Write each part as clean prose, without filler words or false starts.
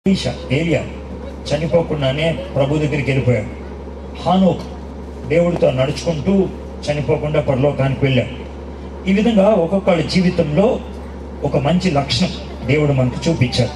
ఏలియా చనిపోకుండానే ప్రభు దగ్గరికి వెళ్ళిపోయాడు. హానోక్ దేవుడితో నడుచుకుంటూ చనిపోకుండా పరలోకానికి వెళ్ళాడు. ఈ విధంగా ఒక్కొక్కళ్ళ జీవితంలో ఒక మంచి లక్షణం దేవుడు మనకు చూపించాడు.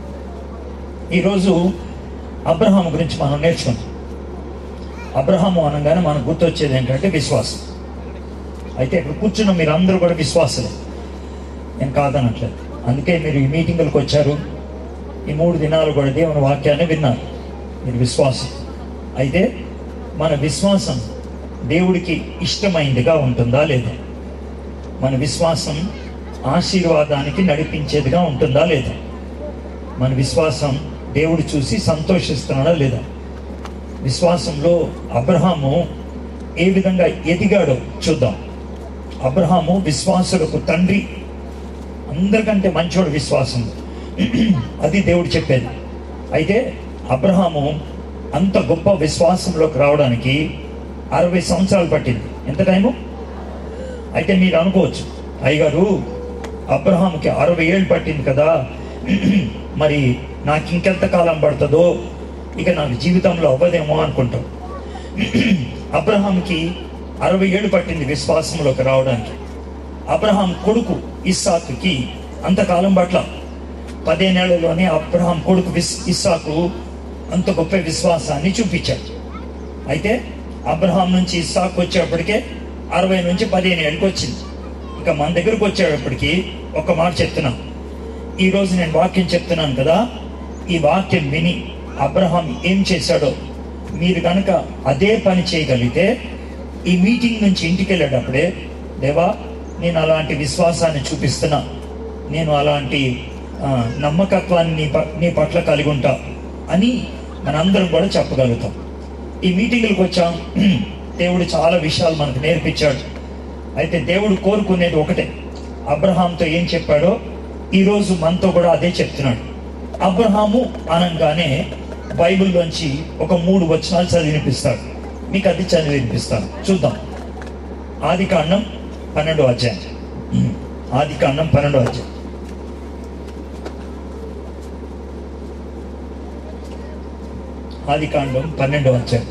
ఈరోజు అబ్రహాము గురించి మనం నేర్చుకుంటాం. అబ్రహాము అనగానే మనకు గుర్తొచ్చేది ఏంటంటే విశ్వాసం. అయితే ఇక్కడ కూర్చున్న మీరు అందరూ కూడా విశ్వాసులే, నేను కాదనట్లేదు. అందుకే మీరు ఈ మీటింగులకు వచ్చారు, ఈ 3 దినాలు కూడా దేవుని వాక్యాన్ని విన్నారు. మీరు విశ్వాసం. అయితే మన విశ్వాసం దేవుడికి ఇష్టమైందిగా ఉంటుందా లేదా? మన విశ్వాసం ఆశీర్వాదానికి నడిపించేదిగా ఉంటుందా లేదా? మన విశ్వాసం దేవుడు చూసి సంతోషిస్తున్నాడా లేదా? విశ్వాసంలో అబ్రహాము ఏ విధంగా ఎదిగాడో చూద్దాం. అబ్రహాము విశ్వాసులకు తండ్రి, అందరికంటే మంచోడు విశ్వాసం, అది దేవుడు చెప్పేది. అయితే అబ్రహాము అంత గొప్ప విశ్వాసంలోకి రావడానికి 60 సంవత్సరాలు పట్టింది. ఎంత టైము? అయితే మీరు అనుకోవచ్చు, అయ్యగారు అబ్రహాముకి 60 ఏళ్ళు పట్టింది కదా, మరి నాకు ఇంకెంత కాలం పడుతుందో, ఇక నాకు జీవితంలో అవ్వదేమో అనుకుంటాం. అబ్రహాంకి 60 ఏళ్ళు పట్టింది విశ్వాసంలోకి రావడానికి. అబ్రహాం కొడుకు ఇస్సాకుకి అంతకాలం పట్ల 15 ఏళ్లలోనే అబ్రహాం కొడుకు ఇస్సాకు అంత గొప్ప విశ్వాసాన్ని చూపించాడు. అయితే అబ్రహాం నుంచి ఇస్సాకు వచ్చేప్పటికే 60 నుంచి 15 ఏళ్ళకి వచ్చింది. ఇక మన దగ్గరకు వచ్చేటప్పటికి ఒక మాట చెప్తున్నాను. ఈరోజు నేను వాక్యం చెప్తున్నాను కదా, ఈ వాక్యం విని అబ్రహాం ఏం చేశాడో మీరు కనుక అదే పని చేయగలిగితే, ఈ మీటింగ్ నుంచి ఇంటికి వెళ్ళేటప్పుడే, దేవా నేను అలాంటి విశ్వాసాన్ని చూపిస్తున్నా, నేను అలాంటి నమ్మకత్వాన్ని నీ పట్ల కలిగి ఉంటా అని మనందరం కూడా చెప్పగలుగుతాం. ఈ మీటింగులకు వచ్చాం, దేవుడు చాలా విషయాలు మనకు నేర్పించాడు. అయితే దేవుడు కోరుకునేది ఒకటే. అబ్రహాంతో ఏం చెప్పాడో ఈరోజు మనతో కూడా అదే చెప్తున్నాడు. అబ్రహాము అనగానే బైబిల్లోంచి ఒక 3 వచనాలు చదివి వినిపిస్తాడు. మీకు అది చదివి వినిపిస్తాను, చూద్దాం. ఆదికాండం 12వ అధ్యాయం. ఆదికాండం 12వ అధ్యాయం. ఆదికాండం 12వ అధ్యాయం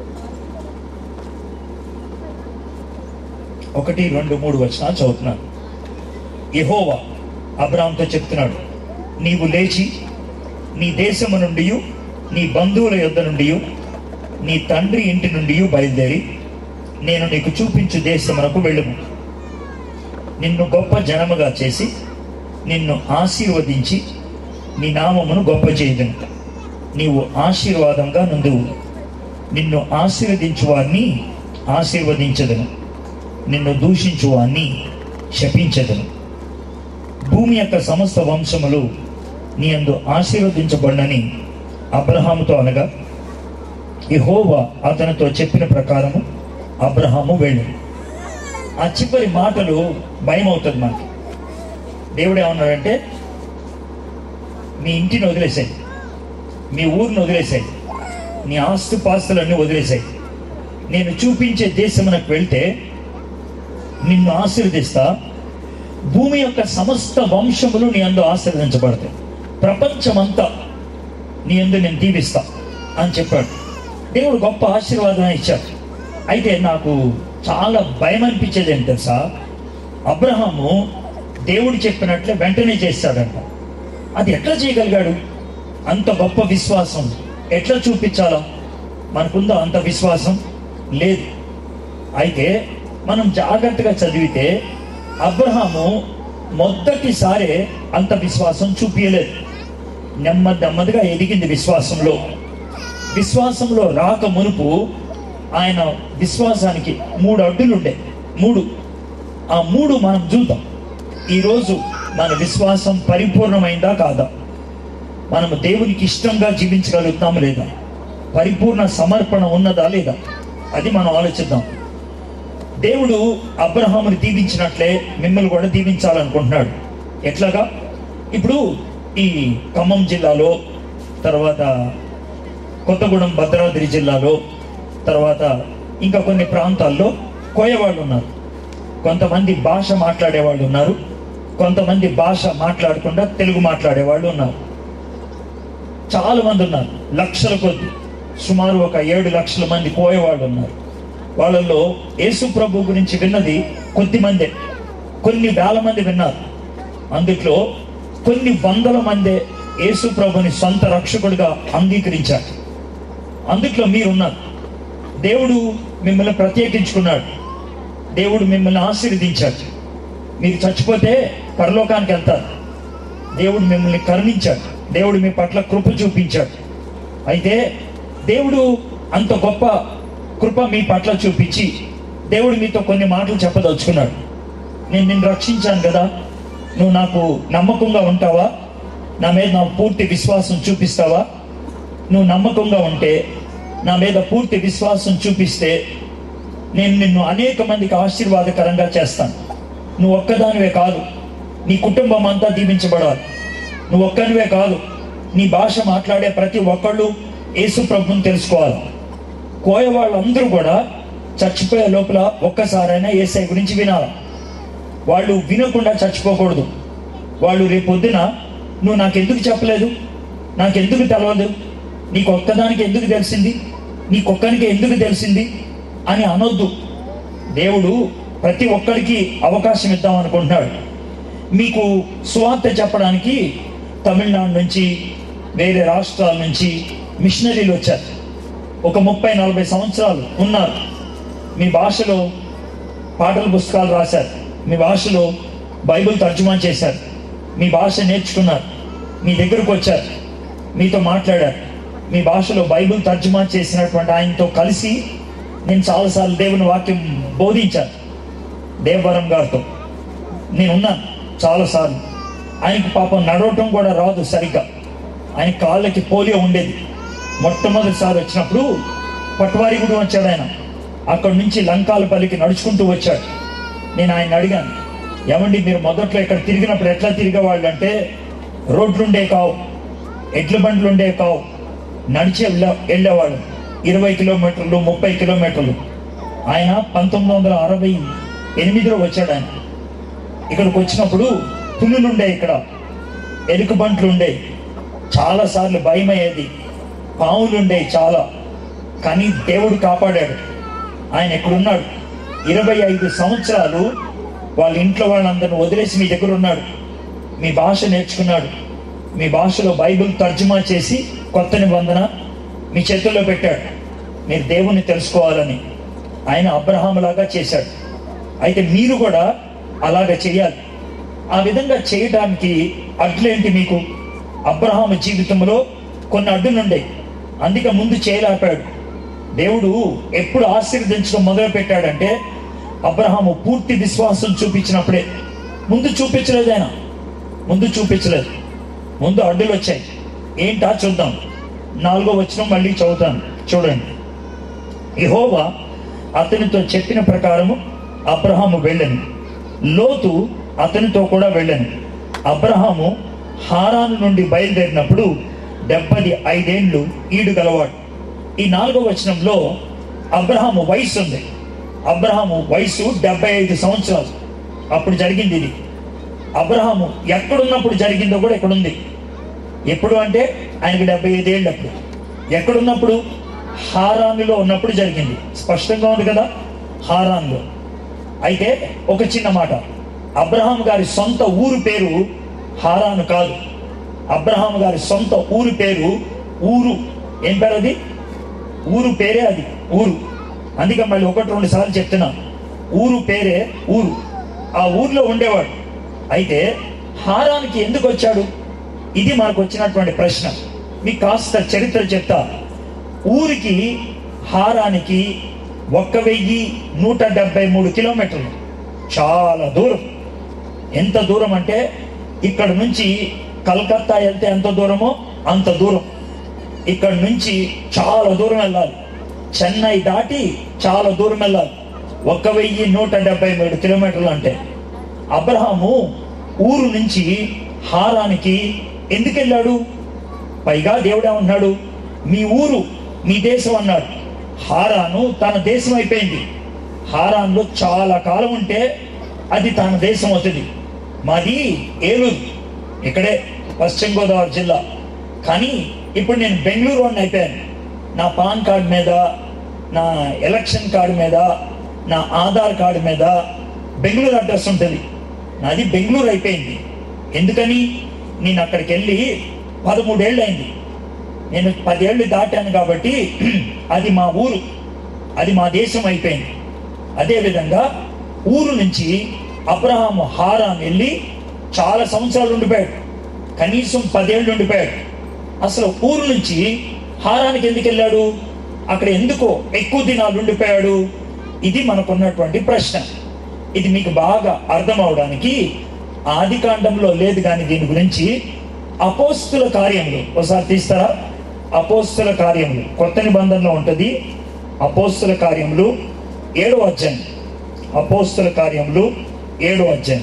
1, 2, 3 వచనాలు చదువుతున్నాను. యెహోవా అబ్రహాముతో చెప్తున్నాడు, నీవు లేచి నీ దేశము నుండి, నీ బంధువుల యొద్ద నుండి, నీ తండ్రి ఇంటి నుండి బయలుదేరి నేను నీకు చూపించు దేశమునకు వెళ్ళుము. నిన్ను గొప్ప జనముగా చేసి నిన్ను ఆశీర్వదించి నీ నామమును గొప్ప చేయుదును. నీవు ఆశీర్వాదంగా నుండువు. నిన్ను ఆశీర్వదించు వారిని ఆశీర్వదించదును, నిన్ను దూషించు వారిని శపించదును. భూమి యొక్క సమస్త వంశములు నీ యందు ఆశీర్వదించబడినని అబ్రహాముతో అనగా, యెహోవా అతనితో చెప్పిన ప్రకారము అబ్రహాము వెళ్ళు. ఆ చివరి మాటలు భయం అవుతుంది మనకి. దేవుడు ఏమన్నాడంటే, మీ ఇంటిని వదిలేసాయి, మీ ఊరిని వదిలేసాయి, నీ ఆస్తుపాస్తులన్నీ వదిలేసాయి, నేను చూపించే దేశమునకు వెళ్తే నిన్ను ఆశీర్వదిస్తా, భూమి యొక్క సమస్త వంశములు నీ యందు ఆశీర్వదించబడతాయి, ప్రపంచమంతా నీ యందు నేను దీవిస్తా అని చెప్పాడు. దేవుడు గొప్ప ఆశీర్వాదం ఇచ్చాడు. అయితే నాకు చాలా భయం అనిపించేది ఏంటి తెలుసా? అబ్రహాము దేవుడు చెప్పినట్లే వెంటనే చేస్తాడంట. అది ఎట్లా చేయగలిగాడు? అంత గొప్ప విశ్వాసం ఎట్లా చూపించాలా? మనకుందా అంత విశ్వాసం? లేదు. అయితే మనం జాగ్రత్తగా చదివితే అబ్రహాము మొదటిసారే అంత విశ్వాసం చూపించలేదు. నెమ్మదిగా ఎదిగింది విశ్వాసంలో. విశ్వాసంలో రాక మునుపు ఆయన విశ్వాసానికి 3 అడ్డులు ఉండే. 3 ఆ 3 మనం చూద్దాం. ఈరోజు మన విశ్వాసం పరిపూర్ణమైందా కాదా? మనము దేవునికి ఇష్టంగా జీవించగలుగుతాము లేదా? పరిపూర్ణ సమర్పణ ఉన్నదా లేదా? అది మనం ఆలోచిద్దాం. దేవుడు అబ్రహాముని దీవించినట్లే మిమ్మల్ని కూడా దీవించాలనుకుంటున్నాడు. ఎట్లాగా? ఇప్పుడు ఈ ఖమ్మం జిల్లాలో, తర్వాత కొత్తగూడెం భద్రాద్రి జిల్లాలో, తర్వాత ఇంకా కొన్ని ప్రాంతాల్లో కోయవాళ్ళు ఉన్నారు. కొంతమంది భాష మాట్లాడేవాళ్ళు ఉన్నారు, కొంతమంది భాష మాట్లాడకుండా తెలుగు మాట్లాడేవాళ్ళు ఉన్నారు. చాలా మంది ఉన్నారు, లక్షల కొద్ది, సుమారు ఒక 7 లక్షల మంది పోయేవాళ్ళు ఉన్నారు. వాళ్ళల్లో యేసు ప్రభు గురించి విన్నది కొద్ది మందే, కొన్ని వేల మంది విన్నారు. అందుట్లో కొన్ని వందల మందే యేసు ప్రభుని సొంత రక్షకుడిగా అంగీకరించారు. అందుట్లో మీరున్నారు. దేవుడు మిమ్మల్ని ప్రత్యేకించుకున్నాడు, దేవుడు మిమ్మల్ని ఆశీర్వదించాడు. మీరు చచ్చిపోతే పరలోకానికి వెళ్తారు. దేవుడు మిమ్మల్ని కరుణించాడు, దేవుడు మీ పట్ల కృప చూపించాడు. అయితే దేవుడు అంత గొప్ప కృప మీ పట్ల చూపించి దేవుడు మీతో కొన్ని మాటలు చెప్పదలుచుకున్నాడు. నేను నిన్ను రక్షించాను కదా, నువ్వు నాకు నమ్మకంగా ఉంటావా? నా మీద నా పూర్తి విశ్వాసం చూపిస్తావా? నువ్వు నమ్మకంగా ఉంటే, నా మీద పూర్తి విశ్వాసం చూపిస్తే నేను నిన్ను అనేక మందికి ఆశీర్వాదకరంగా చేస్తాను. నువ్వు ఒక్కదానివే కాదు, నీ కుటుంబం అంతా దీవించబడాలి. నువ్వు ఒక్కనివే కాదు, నీ భాష మాట్లాడే ప్రతి ఒక్కళ్ళు యేసు ప్రభుని తెలుసుకోవాలి. కోయ వాళ్ళందరూ కూడా చచ్చిపోయే లోపల ఒక్కసారైనా యేసయ్య గురించి వినాలి. వాళ్ళు వినకుండా చచ్చిపోకూడదు. వాళ్ళు రేపొద్దున నువ్వు నాకెందుకు చెప్పలేదు, నాకెందుకు తెలవదు, నీకు ఒక్కదానికి ఎందుకు తెలిసింది, నీకొక్కనికి ఎందుకు తెలిసింది అని అనొద్దు. దేవుడు ప్రతి ఒక్కరికి అవకాశం ఇద్దాం అనుకుంటున్నాడు. మీకు సువార్త చెప్పడానికి తమిళనాడు నుంచి, వేరే రాష్ట్రాల నుంచి మిషనరీలు వచ్చారు. ఒక 30-40 సంవత్సరాలు ఉన్నారు. మీ భాషలో పాటల పుస్తకాలు రాశారు, మీ భాషలో బైబిల్ తర్జుమా చేశారు, మీ భాష నేర్చుకున్నారు, మీ దగ్గరకు వచ్చారు, మీతో మాట్లాడారు. మీ భాషలో బైబిల్ తర్జుమా చేసినటువంటి ఆయనతో కలిసి నేను చాలాసార్లు దేవుని వాక్యం బోధించాను. దేవవరం గారితో నేనున్నాను చాలాసార్లు. ఆయనకు పాపం నడవటం కూడా రాదు సరిగ్గా, ఆయన కాళ్ళకి పోలియో ఉండేది. మొట్టమొదటిసారి వచ్చినప్పుడు పట్వారిగూడెం వచ్చాడు ఆయన. అక్కడి నుంచి లంకాలపల్లికి నడుచుకుంటూ వచ్చాడు. నేను ఆయన అడిగాను, ఏమండి మీరు మొదట్లో ఇక్కడ తిరిగినప్పుడు ఎట్లా తిరిగేవాళ్ళు అంటే, రోడ్లు ఉండే కావు, ఎడ్ల బండ్లు ఉండే కావు, నడిచే వెళ్ళేవాళ్ళు. 20 కిలోమీటర్లు 30 కిలోమీటర్లు. ఆయన 1968లో వచ్చాడు. ఆయన ఇక్కడికి వచ్చినప్పుడు పులులు ఉండే, ఇక్కడ ఎలుక బంట్లు ఉండే, చాలాసార్లు భయం అయ్యేది, పాములు ఉండే చాలా. కానీ దేవుడు కాపాడాడు. ఆయన ఎక్కడున్నాడు? 25 సంవత్సరాలు వాళ్ళ ఇంట్లో వాళ్ళందరిని వదిలేసి మీ దగ్గర ఉన్నాడు. మీ భాష నేర్చుకున్నాడు, మీ భాషలో బైబిల్ తర్జుమా చేసి కొత్త నిబంధన మీ చేతుల్లో పెట్టాడు. మీరు దేవుణ్ణి తెలుసుకోవాలని ఆయన అబ్రహాములాగా చేశాడు. అయితే మీరు కూడా అలాగ చేయాలి. ఆ విధంగా చేయడానికి అడ్లేంటి మీకు? అబ్రహాము జీవితంలో కొన్ని అడ్డులుండే, అందుకే ముందు చేయలేపాడు. దేవుడు ఎప్పుడు ఆశీర్వదించడం మొదలు పెట్టాడంటే అబ్రహాము పూర్తి విశ్వాసం చూపించినప్పుడే. ముందు చూపించలేదు, ఆయన ముందు చూపించలేదు. ముందు అడ్డులు వచ్చాయి. ఏంటా చూద్దాం. 4వ వచనం మళ్ళీ చదువుతాను, చూడండి. యెహోవా అతనితో చెప్పిన ప్రకారము అబ్రహాము వెళ్ళను, లోతు అతనితో కూడా వెళ్ళను. అబ్రహాము హారాను నుండి బయలుదేరినప్పుడు 75 ఏండ్లు ఈడు గలవాడు. ఈ 4వ వచనంలో అబ్రహాము వయసు ఉంది. అబ్రహాము వయసు 75 సంవత్సరాలు. అప్పుడు జరిగింది ఇది. అబ్రహాము ఎక్కడున్నప్పుడు జరిగిందో కూడా ఇక్కడ ఉంది. ఎప్పుడు అంటే ఆయనకి 75 ఏళ్ళు. అప్పుడు ఎక్కడున్నప్పుడు? హారానులో ఉన్నప్పుడు జరిగింది. స్పష్టంగా ఉంది కదా, హారాన్లో. అయితే ఒక చిన్న మాట, అబ్రహాం గారి సొంత ఊరు పేరు హారాను కాదు. అబ్రహాం గారి సొంత ఊరు పేరు ఊరు. ఏం పేరు అది? ఊరు పేరే అది, ఊరు. అందుకే మళ్ళీ 1-2 సార్లు చెప్తున్నా, ఊరు పేరే ఊరు. ఆ ఊర్లో ఉండేవాడు. అయితే హారానికి ఎందుకు వచ్చాడు? ఇది మనకు వచ్చినటువంటి ప్రశ్న. మీకు కాస్త చరిత్ర చెప్తా. ఊరికి హారానికి 1173 కిలోమీటర్లు, చాలా దూరం. ఎంత దూరం అంటే ఇక్కడ నుంచి కలకత్తా వెళ్తే ఎంత దూరమో అంత దూరం. ఇక్కడ నుంచి చాలా దూరం వెళ్ళాలి. చెన్నై దాటి చాలా దూరం వెళ్ళాలి. 1173 కిలోమీటర్లు అంటే. అబ్రహాము ఊరు నుంచి హారానికి ఎందుకు వెళ్ళాడు? పైగా దేవుడు ఏమన్నాడు? మీ ఊరు మీ దేశం అన్నాడు. హారాను తన దేశం అయిపోయింది. హారాన్లో చాలా కాలం ఉంటే అది తన దేశం అవుతుంది. మాది ఏలూరు, ఇక్కడే పశ్చిమ గోదావరి జిల్లా. కానీ ఇప్పుడు నేను బెంగళూరు వాడిని అయిపోయాను. నా పాన్ కార్డు మీద, నా ఎలక్షన్ కార్డు మీద, నా ఆధార్ కార్డు మీద బెంగళూరు అడ్రస్ ఉంటుంది. నాది బెంగళూరు అయిపోయింది. ఎందుకని? నేను అక్కడికి వెళ్ళి 13 ఏళ్ళు అయింది. నేను 10 ఏళ్ళు దాటాను కాబట్టి అది మా ఊరు, అది మా దేశం అయిపోయింది. అదేవిధంగా ఊరు నుంచి అబ్రహాము హారాన్ వెళ్ళి చాలా సంవత్సరాలు ఉండిపోయాడు. కనీసం 10 ఏళ్ళు ఉండిపోయాడు. అసలు ఊరు నుంచి హారానికి ఎందుకు వెళ్ళాడు? అక్కడ ఎందుకో ఎక్కువ దినాలు ఉండిపోయాడు? ఇది మనకున్నటువంటి ప్రశ్న. ఇది మీకు బాగా అర్థం అవడానికి ఆది కాండంలో లేదు, కానీ దీని గురించి అపోస్తుల కార్యములు ఒకసారి తీస్తారా? అపోస్తుల కార్యములు కొత్త నిబంధనలో ఉంటుంది. అపోస్తుల కార్యములు 7వ అధ్యాయం. అపోస్తుల కార్యములు 7వ అధ్యాయం.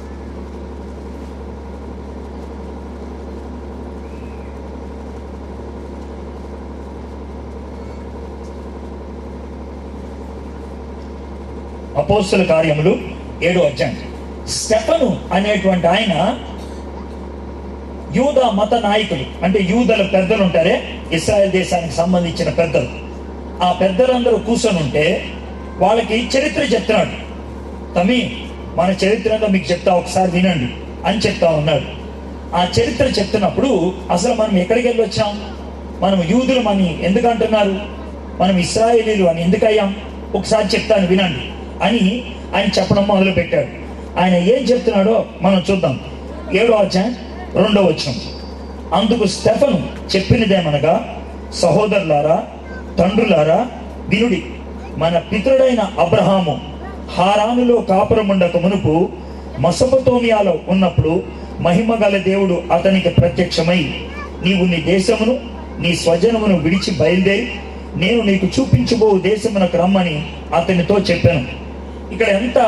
అపోస్తుల కార్యములు 7వ అధ్యాయం. స్టెఫను అనేటువంటి ఆయన యూదా మత నాయకులు, అంటే యూదల పెద్దలు ఉంటారే, ఇశ్రాయేల్ దేశానికి సంబంధించిన పెద్దలు. ఆ పెద్దలందరూ కూర్చొని ఉంటే వాళ్ళకి చరిత్ర చెప్తున్నాడు. తమి మన చరిత్రలో మీకు చెప్తా, ఒకసారి వినండి అని చెప్తా ఉన్నాడు. ఆ చరిత్ర చెప్తున్నప్పుడు అసలు మనం ఎక్కడికి వెళ్ళి వచ్చాం? మనం యూదులు అని ఎందుకు అంటున్నారు? మనం ఇశ్రాయేలీలు అని ఎందుకు అయ్యాం? ఒకసారి చెప్తాను వినండి అని ఆయన చెప్పడం మొదలు పెట్టాడు. ఆయన ఏం చెప్తున్నాడో మనం చూద్దాం. 7వ అధ్యాయం 2వ వచనం. అందుకు స్టెఫను చెప్పినదేమనగా, సహోదరులారా, తండ్రులారా, వినుడి. మన పితరుడైన అబ్రహాము హారానులో కాపురముండక మునుపు మెసొపొతేమియాలో ఉన్నప్పుడు మహిమ గల దేవుడు అతనికి ప్రత్యక్షమై, నీవు నీ దేశమును నీ స్వజనమును విడిచి బయలుదేరి నేను నీకు చూపించబో దేశమునకు రమ్మని అతనితో చెప్పాను. ఇక్కడ ఎంత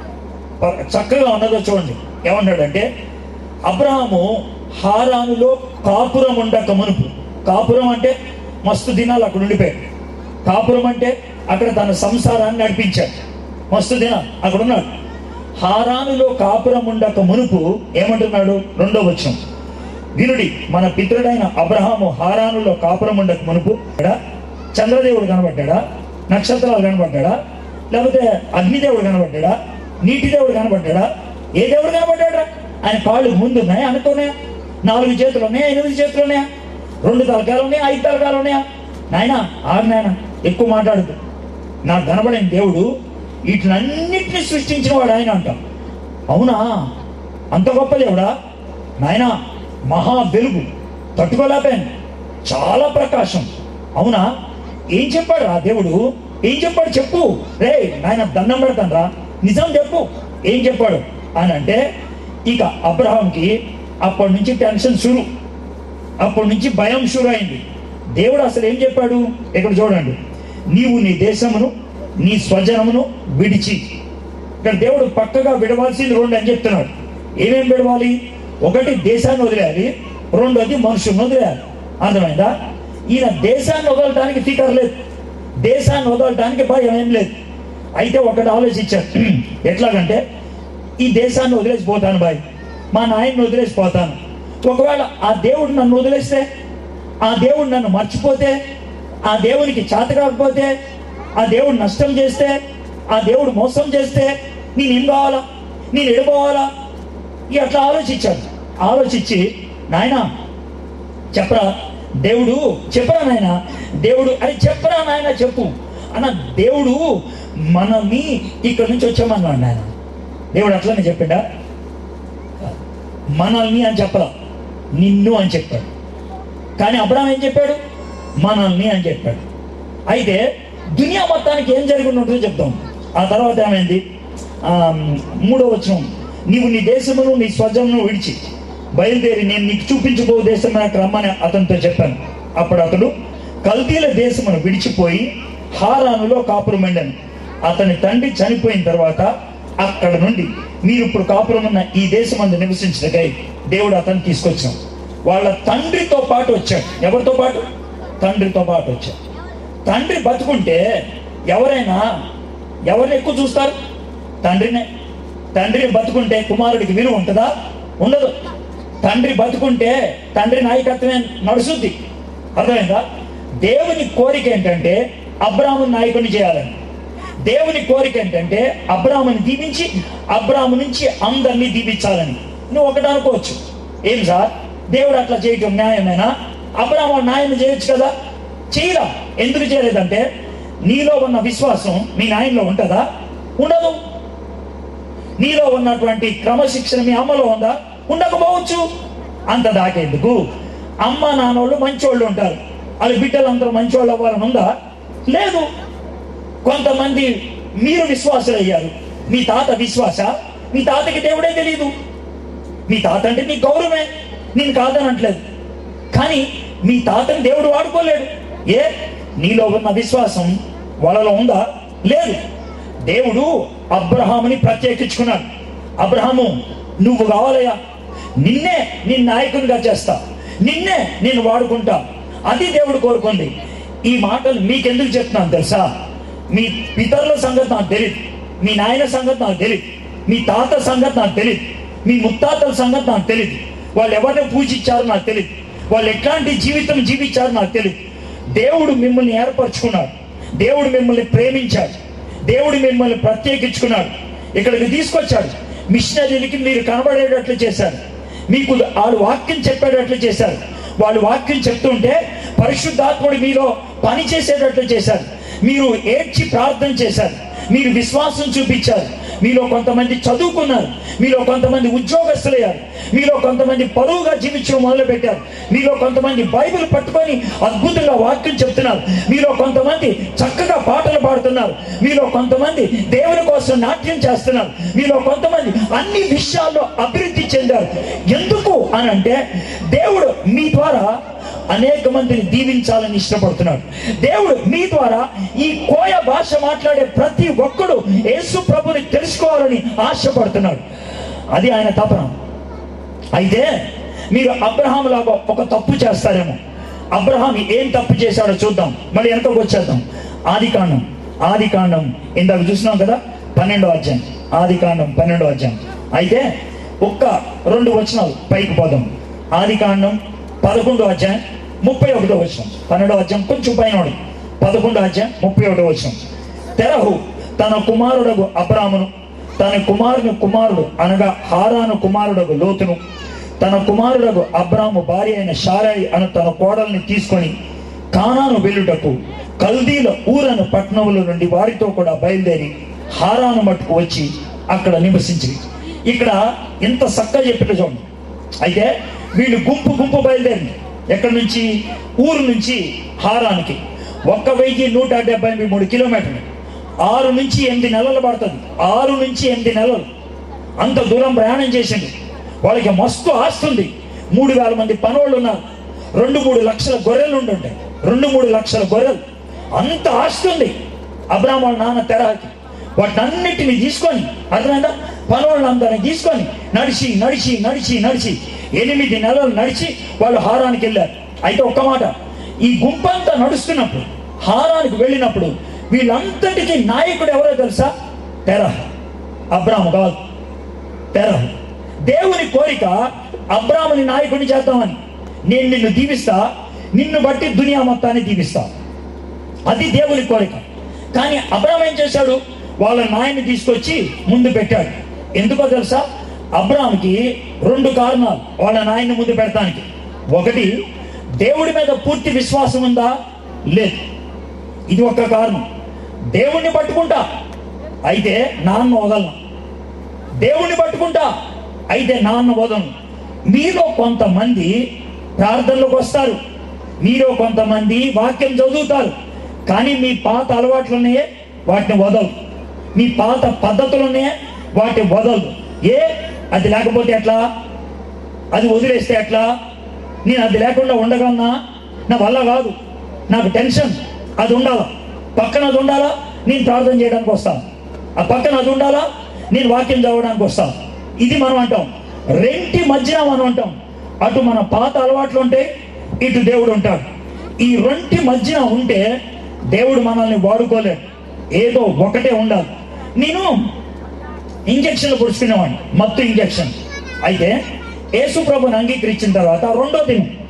చక్కగా ఉన్నదో చూడండి. ఏమన్నాడంటే, అబ్రహాము హారానులో కాపురం ఉండక మునుపు, కాపురం అంటే మస్తు దినాలు అక్కడ ఉండిపోయాడు. కాపురం అంటే అక్కడ తన సంసారాన్ని నడిపించాడు. మస్తు దినాలు అక్కడ ఉన్నాడు. హారానులో కాపురం ఉండక మునుపు ఏమంటున్నాడు? 2వ వచనం. వినుడి, మన పితరుడైన అబ్రహాము హారానులో కాపురం ఉండక మునుపు చంద్రదేవుడు కనబడ్డా? నక్షత్రాలు కనబడ్డా? లేకపోతే అగ్నిదేవుడు కనబడ్డా? నీటి దేవుడు కనబడ్డా? ఏ దేవుడు కనబడ్డా? ఆయన కాళ్ళు ముందున్నాయా, అనుకున్నాయా? 4 చేతులు ఉన్నాయా, 8 చేతులు ఉన్నాయా, 2 తలకాయలు ఉన్నాయా, 5 తలకాయలు ఉన్నాయా? నాయన ఆగు, నాయన ఎక్కువ మాట్లాడుతూ, నాకు కనబడిన దేవుడు వీటినన్నిటిని సృష్టించిన వాడు ఆయన అంటాం. అవునా, అంత గొప్ప దేవుడా? నాయన మహా వెలుగు, తట్టుకోలేపాను, చాలా ప్రకాశం. అవునా, ఏం చెప్పాడు ఆ దేవుడు? ఏం చెప్పాడు చెప్పు. రే నాయన దండం పెడతాను రా, నిజం చెప్పు, ఏం చెప్పాడు అని అంటే, ఇక అబ్రహాంకి అప్పటి నుంచి టెన్షన్ షురు, అప్పటి నుంచి భయం షురు అయింది. దేవుడు అసలు ఏం చెప్పాడు? ఇక్కడ చూడండి, నీవు నీ దేశమును నీ స్వజనమును విడిచి. ఇక్కడ దేవుడు పక్కగా విడవాల్సింది 2 అని చెప్తున్నాడు. ఏమేమి విడవాలి? 1 దేశాన్ని వదిలేయాలి, 2వది మనుషులను వదిలేయాలి. అర్థమైందా? ఈయన దేశాన్ని వదలటానికి ఫికర్ లేదు, దేశాన్ని వదలటానికి భయం ఏం లేదు. అయితే ఒకటి ఆలోచించాడు, ఎట్లాగంటే ఈ దేశాన్ని వదిలేసిపోతాను బాయ్, మా నాయన్ని వదిలేసిపోతాను. ఒకవేళ ఆ దేవుడు నన్ను వదిలేస్తే, ఆ దేవుడు నన్ను మర్చిపోతే, ఆ దేవునికి చేత కాకపోతే, ఆ దేవుడు నష్టం చేస్తే, ఆ దేవుడు మోసం చేస్తే నేనేం కావాలా? నేను ఎడిపోవాలా? అట్లా ఆలోచించాడు. ఆలోచించి, నాయన చెప్పరా దేవుడు, చెప్పరా నాయన దేవుడు, అది చెప్పరా నాయన చెప్పు అన్న. దేవుడు మనల్ని ఇక్కడ నుంచి వచ్చామన్నాడు నాయన. దేవుడు అట్లనే చెప్పిండా? మనల్ని అని చెప్పరా, నిన్ను అని చెప్పాడు. కానీ అబ్రహాం ఏం చెప్పాడు? మనల్ని అని చెప్పాడు. అయితే దునియా మొత్తానికి ఏం జరిగి ఉంటుందో చెప్తాం. ఆ తర్వాత ఏమైంది? 3వ వచనం, నీవు నీ దేశమును నీ స్వజమును విడిచి బయలుదేరి నేను నీకు చూపించబో దేశం నాకు రమ్మని అతనితో చెప్పాను. అప్పుడు అతడు కల్దీల దేశమును విడిచిపోయి హారానులో కాపురమండాను. అతని తండ్రి చనిపోయిన తర్వాత అక్కడ నుండి మీరు ఇప్పుడు కాపురం ఉన్న ఈ దేశమందు నివసించదకై దేవుడు అతన్ని తీసుకొచ్చాం. వాళ్ళ తండ్రితో పాటు వచ్చాడు. ఎవరితో పాటు? తండ్రితో పాటు వచ్చాడు. తండ్రి బతుకుంటే ఎవరైనా ఎవరిని ఎక్కువ చూస్తారు? తండ్రినే. తండ్రి బతుకుంటే కుమారుడికి విలువ ఉంటుందా? ఉండదు. తండ్రి బతుకుంటే తండ్రి నాయకత్వమే నడుస్తుంది. అర్థమైందా? దేవుని కోరిక ఏంటంటే అబ్రాహాము నాయకుని చేయాలని. దేవుని కోరిక ఏంటంటే అబ్రాహాముని దీవించి అబ్రాహాము నుంచి అందరినీ దీవించాలని. నువ్వు ఒకటి అనుకోవచ్చు, ఏం సార్ దేవుడు అట్లా చేయటం న్యాయమేనా? అబ్రాహాము న్యాయం చేయొచ్చు కదా. చేయరా. ఎందుకు చేయలేదంటే నీలో ఉన్న విశ్వాసం మీ నాయనలో ఉంటుందా? ఉండదు. నీలో ఉన్నటువంటి క్రమశిక్షణ మీ అమ్మలో ఉందా? ఉండకపోవచ్చు. అంత దాకేందుకు? అమ్మ నాన్నోళ్ళు మంచోళ్ళు ఉంటారు, వాళ్ళ బిడ్డలందరూ మంచోళ్ళు అవ్వాలని ఉందా? లేదు. కొంతమంది మీరు విశ్వాసులు అయ్యారు. మీ తాత విశ్వాస? మీ తాతకి దేవుడే తెలియదు. మీ తాత అంటే నీ గౌరవమే, నేను కాదనట్లేదు. కానీ మీ తాతని దేవుడు వాడుకోలేడు. ఏ? నీలో ఉన్న విశ్వాసం వాళ్ళలో ఉందా? లేదు. దేవుడు అబ్రహాముని ప్రత్యేకించుకున్నాడు. అబ్రహాము, నువ్వు కావాలయ్యా, నిన్నే నేను నాయకునిగా చేస్తా, నిన్నే నేను వాడుకుంటా. అది దేవుడు కోరుకుంది. ఈ మాటలు మీకెందుకు చెప్తున్నాను తెలుసా? మీ పితరుల సంగతి నాకు తెలియదు, మీ నాయన సంగతి నాకు తెలియదు, మీ తాత సంగతి నాకు తెలియదు, మీ ముత్తాతల సంగతి నాకు తెలియదు. వాళ్ళు ఎవరిని పూజించారో నాకు తెలియదు, వాళ్ళు ఎట్లాంటి జీవితం జీవించారో నాకు తెలియదు. దేవుడు మిమ్మల్ని ఏర్పరచుకున్నాడు, దేవుడు మిమ్మల్ని ప్రేమించాడు, దేవుడు మిమ్మల్ని ప్రత్యేకించుకున్నాడు, ఇక్కడికి తీసుకొచ్చాడు. మిషనరీలకి మీరు కనబడేటట్లు చేశారు, మీకు వాళ్ళు వాక్యం చెప్పేటట్లు చేశారు. వాళ్ళు వాక్యం చెప్తుంటే పరిశుద్ధాత్ముడు మీలో పని చేసేటట్లు చేశారు. మీరు ఏడ్చి ప్రార్థన చేశారు, మీరు విశ్వాసం చూపించారు. మీలో కొంతమంది చదువుకున్నారు, మీలో కొంతమంది ఉద్యోగస్తులయ్యారు, మీలో కొంతమంది పరువుగా జీవించడం మొదలు పెట్టారు, మీలో కొంతమంది బైబిల్ పట్టుకొని అద్భుతంగా వాక్యం చెప్తున్నారు, మీలో కొంతమంది చక్కగా పాటలు పాడుతున్నారు, మీలో కొంతమంది దేవుని కోసం నాట్యం చేస్తున్నారు, మీలో కొంతమంది అన్ని విషయాల్లో అభివృద్ధి చెందారు. ఎందుకు అని అంటే దేవుడు మీ ద్వారా అనేక మందిని దీవించాలని ఇష్టపడుతున్నాడు. దేవుడు మీ ద్వారా ఈ కోయ భాష మాట్లాడే ప్రతి ఒక్కడు యేసు ప్రభుని తెలుసుకోవాలని ఆశపడుతున్నాడు. అది ఆయన తపన. అయితే మీరు అబ్రహాము లాగా ఒక తప్పు చేస్తారేమో. అబ్రహాం ఏం తప్పు చేశాడో చూద్దాం, మళ్ళీ వెనకకు వచ్చేద్దాం. ఆదికాండం ఇందాక చూసినాం కదా, 12వ అధ్యాయం. ఆదికాండం 12వ అధ్యాయం. అయితే ఒక్క 2 వచనాలు పైకి పోదాం. ఆదికాండం 11వ అధ్యాయం 31వ వచనం. 12వ అధ్యాయం కొంచెం పైన 11వ అధ్యాయం 31వ వచనం. తెరహు తన కుమారుడగు అబ్రామును, తన కుమారుడు అనగా హారాను కుమారుడగు లోతును, తన కుమారుడగు అబ్రాము భార్య అయిన షారాయి అను తన కోడల్ని తీసుకొని కానాను వెళ్ళుటకు కల్దీల ఊరను పట్టణముల నుండి వారితో కూడా బయలుదేరి హారాను మట్టుకు వచ్చి అక్కడ నివసించి. ఇక్కడ ఇంత చక్కగా చెప్పిన చూడండి. అయితే వీళ్ళు గుంపు బయలుదేరింది. ఎక్కడి నుంచి? ఊరు నుంచి హారానికి 1173 కిలోమీటర్లు. 6 నుంచి 8 నెలలు పడుతుంది. 6 నుంచి 8 నెలలు అంత దూరం ప్రయాణం చేసింది. వాళ్ళకి మస్తు ఆస్తుంది. 3000 మంది పనోళ్ళు ఉన్నారు. 2-3 లక్షల గొర్రెలు ఉండుంటాయి. 2-3 లక్షల గొర్రెలు. అంత ఆస్తుంది అబ్రాహాము వాళ్ళ నాన్న తెరహకి. వాటన్నిటిని తీసుకొని, అర్థమైందా, పనోళ్ళందరినీ తీసుకొని నడిచి 8 నెలలు నడిచి వాళ్ళు హారానికి వెళ్ళారు. అయితే ఒక్క మాట, ఈ గుంపంతా నడుస్తున్నప్పుడు హారానికి వెళ్ళినప్పుడు వీళ్ళంతటికీ నాయకుడు ఎవరో తెలుసా? తెరహ. అబ్రాహాము కాదు, తెరహ. దేవుని కోరిక అబ్రాహాముని నాయకుడిని చేద్దామని. నేను నిన్ను దీవిస్తా, నిన్ను బట్టి దునియా మొత్తాన్ని దీవిస్తా. అది దేవుని కోరిక. కానీ అబ్రాహాము ఏం చేశాడు? వాళ్ళ నాయన్ని తీసుకొచ్చి ముందు పెట్టాడు. ఎందుకో తెలుసా? అబ్రాహాముకి 2 కారణాలు వాళ్ళ నాయన్ని ముందు పెడతానికి. ఒకటి, దేవుడి మీద పూర్తి విశ్వాసం ఉందా? లేదు. ఇది ఒక కారణం. దేవుణ్ణి పట్టుకుంటా, అయితే నాన్న వదలను. దేవుణ్ణి పట్టుకుంటా, అయితే నాన్న వదలను. మీలో కొంతమంది ప్రార్థనలోకి వస్తారు, మీలో కొంతమంది వాక్యం చదువుతారు, కానీ మీ పాత అలవాట్లునే వాటిని వదలు, మీ పాత పద్ధతులనే వాటిని వదలు. అది లేకపోతే ఎట్లా? అది వదిలేస్తే ఎట్లా? నేను అది లేకుండా ఉండగలనా? నా వల్ల కాదు, నాకు టెన్షన్. అది ఉండాలా, పక్కన అది ఉండాలా, నేను ప్రార్థన చేయడానికి వస్తాను. ఆ పక్కన అది ఉండాలా, నేను వాక్యం చదవడానికి వస్తాను. ఇది మనం అంటాం. రెంటి మధ్యన మనం అంటాం. అటు మన పాత అలవాట్లు ఉంటే, ఇటు దేవుడు ఉంటాడు. ఈ రెంటి మధ్యన ఉంటే దేవుడు మనల్ని వాడుకోలేడు. ఏదో ఒకటే ఉండాలి. నేను ఇంజక్షన్లు పొడుచుకునేవాడిని, మత్తు ఇంజక్షన్. అయితే యేసు ప్రభుని అంగీకరించిన తర్వాత 2వ దినం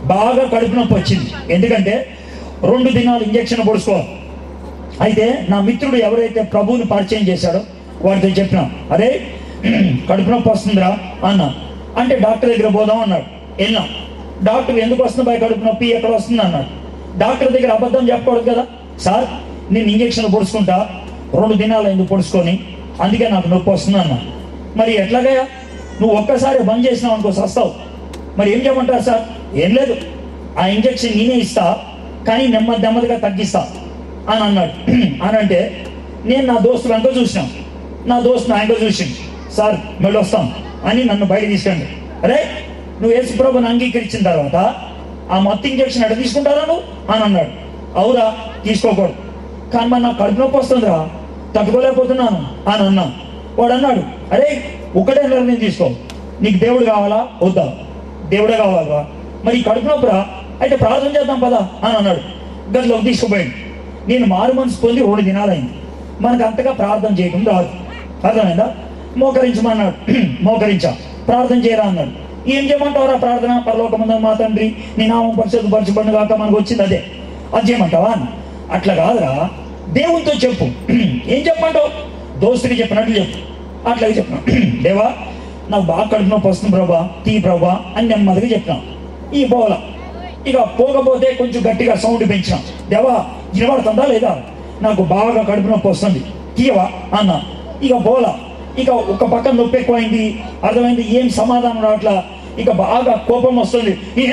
బాగా కడుపు నొప్పి వచ్చింది. ఎందుకంటే 2 దినాలు ఇంజక్షన్ పొడుచుకోవాలి. అయితే నా మిత్రుడు ఎవరైతే ప్రభువుని పరిచయం చేశాడో వాడితో చెప్పినా, అరే కడుపు నొప్పి వస్తుందిరా అన్నా. అంటే డాక్టర్ దగ్గర పోదాం అన్నాడు. వెళ్ళాం. డాక్టర్ ఎందుకు వస్తుంది బాయ్ కడుపు నొప్పి, ఎక్కడ వస్తుంది అన్నాడు. డాక్టర్ దగ్గర అబద్ధం చెప్పకూడదు కదా. సార్ నేను ఇంజక్షన్ పొడుచుకుంటా, 2 దినాలు ఎందుకు పొడుచుకొని, అందుకే నాకు నొప్పి వస్తుంది అన్నా. మరి ఎట్లాగా నువ్వు ఒక్కసారి బంద్ చేసినావు అనుకో సస్తావు, మరి ఏం చేయమంటారు సార్? ఏం లేదు, ఆ ఇంజక్షన్ నేనే ఇస్తా, కానీ నెమ్మదిగా తగ్గిస్తా అని అన్నాడు. అని అంటే నేను నా దోస్తు వెంక చూసినాం. నా దోస్తు నా వెంక చూసింది. సార్ మళ్ళీ వస్తాం అని నన్ను బయట తీసుకెళ్ళండి. అరే నువ్వు యేసు ప్రభుని అంగీకరించిన తర్వాత ఆ మత్తు ఇంజక్షన్ ఎక్కడ తీసుకుంటారా నువ్వు అని అన్నాడు. అవురా తీసుకోకూడదు, కానీ మరి నాకు కడుపు నొప్పి వస్తుందిరా, తట్టుకోలేకపోతున్నాను అని అన్నాను. వాడు అన్నాడు, అరే ఒకటే నిర్ణయం తీసుకో, నీకు దేవుడు కావాలా వద్దా? దేవుడే కావాలా? మరి ఈ కడుపు నొప్పిరా, అయితే ప్రార్థన చేద్దాం పదా అని అన్నాడు. గదిలోకి తీసుకుపోయాడు. నేను మారు మనసు పొంది 2 దినాలైంది. మనకు అంతగా ప్రార్థన చేయడం రాదు, అర్థమైందా? మోకరించమన్నాడు. మోకరించా. ప్రార్థన చేయరా అన్నాడు. ఏం చేయమంటావురా ప్రార్థన? పరలోకమందున్న మా తండ్రి నీ నామం పరిశుద్ధపరచబడును గాక, మనకు వచ్చింది అదే, అది చేయమంటావా? అట్లా కాదురా, దేవునితో చెప్పు. ఏం చెప్పమంటావు? దోస్తుకి చెప్పినట్లు చెప్పు. అట్లాగే చెప్పినా, దేవా నాకు బాగా కడుపు నొప్పి వస్తుంది ప్రభా, తీ ప్రభా అని నెమ్మదిగా చెప్పినాం. ఈ పోల ఇక పోకపోతే కొంచెం గట్టిగా సౌండ్ పెంచినాం. దేవా వినబడుతుందా లేదా? నాకు బాగా కడుపు నొప్పి వస్తుంది, తీయవా అన్న. ఇక పోల ఇక ఒక పక్క నొప్పి ఎక్కువైంది, అర్థమైంది, ఏం సమాధానం రావట్లా. ఇక బాగా కోపం వస్తుంది.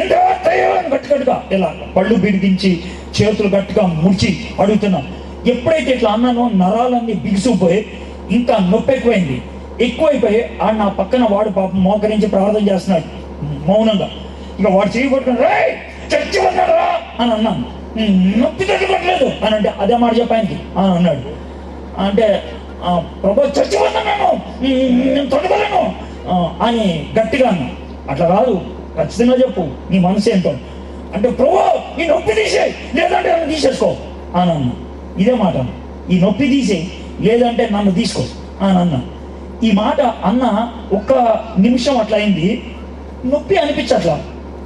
గట్టిగా ఇలా పళ్ళు బిడిగించి చేతులు గట్టిగా ముడిచి అడుగుతున్నా. ఎప్పుడైతే ఇట్లా అన్నానో నరాలన్నీ బిగుసుకుపోయి ఇంకా నొప్పి ఎక్కువైపోయి ఆడు నా పక్కన వాడు పాపం మోకరించి ప్రార్థన చేస్తున్నాడు మౌనంగా. ఇక వాడు చేయబట్టుకుని రే చచ్చి ఉన్నాడురా అని అన్నాను. నొప్పి తగ్గట్లేదు అని అంటే అదే మాట చెప్పానికి అని అన్నాడు. అంటే ప్రభు చచ్చి ఉన్నాను, నేను తొడగలను అని గట్టిగా అన్నా. అట్లా కాదు, ఖచ్చితంగా చెప్పు నీ మనసు ఏంటో. అంటే ప్రభు ఈ నొప్పి తీసేయి, లేదంటే నన్ను తీసేసుకో అని అన్నా. ఇదే మాట, ఈ నొప్పి తీసేయి లేదంటే నన్ను తీసుకో అని అన్నా. ఈ మాట అన్న 1 నిమిషం అట్లా అయింది, నొప్పి అనిపించట్లా.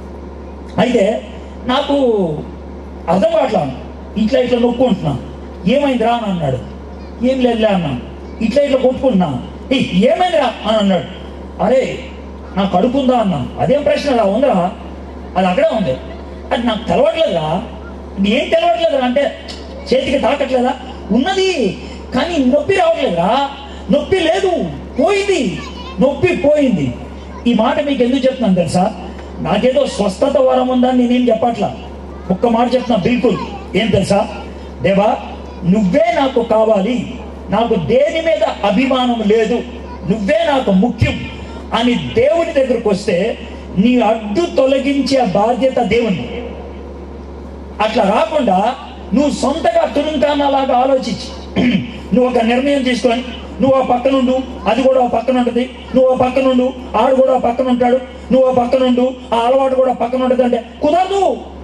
అయితే నాకు అర్థం కావట్లా, ఇట్లా నొప్పి ఉంటున్నా. ఏమైందిరా అని అన్నాడు. ఏం లేదులే అన్నా. ఇట్లా కొట్టుకుంటున్నా. ఏమైందిరా అని అన్నాడు. అరే నాకు కడుపు ఉందా అన్నా. అదేం ప్రశ్న రా, ఉందిరా, అది అక్కడే ఉంది, అది నాకు తెలవట్లేదురా. ఏం తెలవట్లేదురా అంటే చేతికి తాకట్లేదా? ఉన్నది కానీ నొప్పి రావట్లేదురా. నొప్పి లేదు, పోయింది, నొప్పి పోయింది. ఈ మాట మీకు ఎందుకు చెప్తున్నాను తెలుసా? నాకేదో స్వస్థత వరం ఉందని నేనేం చెప్పట్లా. ఒక్క మాట చెప్తున్నా బిల్కుల్. ఏం తెలుసా? దేవా నువ్వే నాకు కావాలి, నాకు దేని మీద అభిమానం లేదు, నువ్వే నాకు ముఖ్యం అని దేవుని దగ్గరకు వస్తే నీ అడ్డు తొలగించే బాధ్యత దేవుని. అట్లా రాకుండా నువ్వు సొంతగా తురుంకానలాగా ఆలోచించి నువ్వు ఒక నిర్ణయం తీసుకొని నువ్వు ఆ పక్క నుండు, అది కూడా ఆ పక్కన ఉంటుంది, నువ్వు ఆ పక్క నుండు, ఆడు కూడా ఆ పక్కన ఉంటాడు, నువ్వు ఆ పక్క నుండు, ఆ అలవాటు కూడా పక్కన ఉంటుంది అంటే కుదరదు.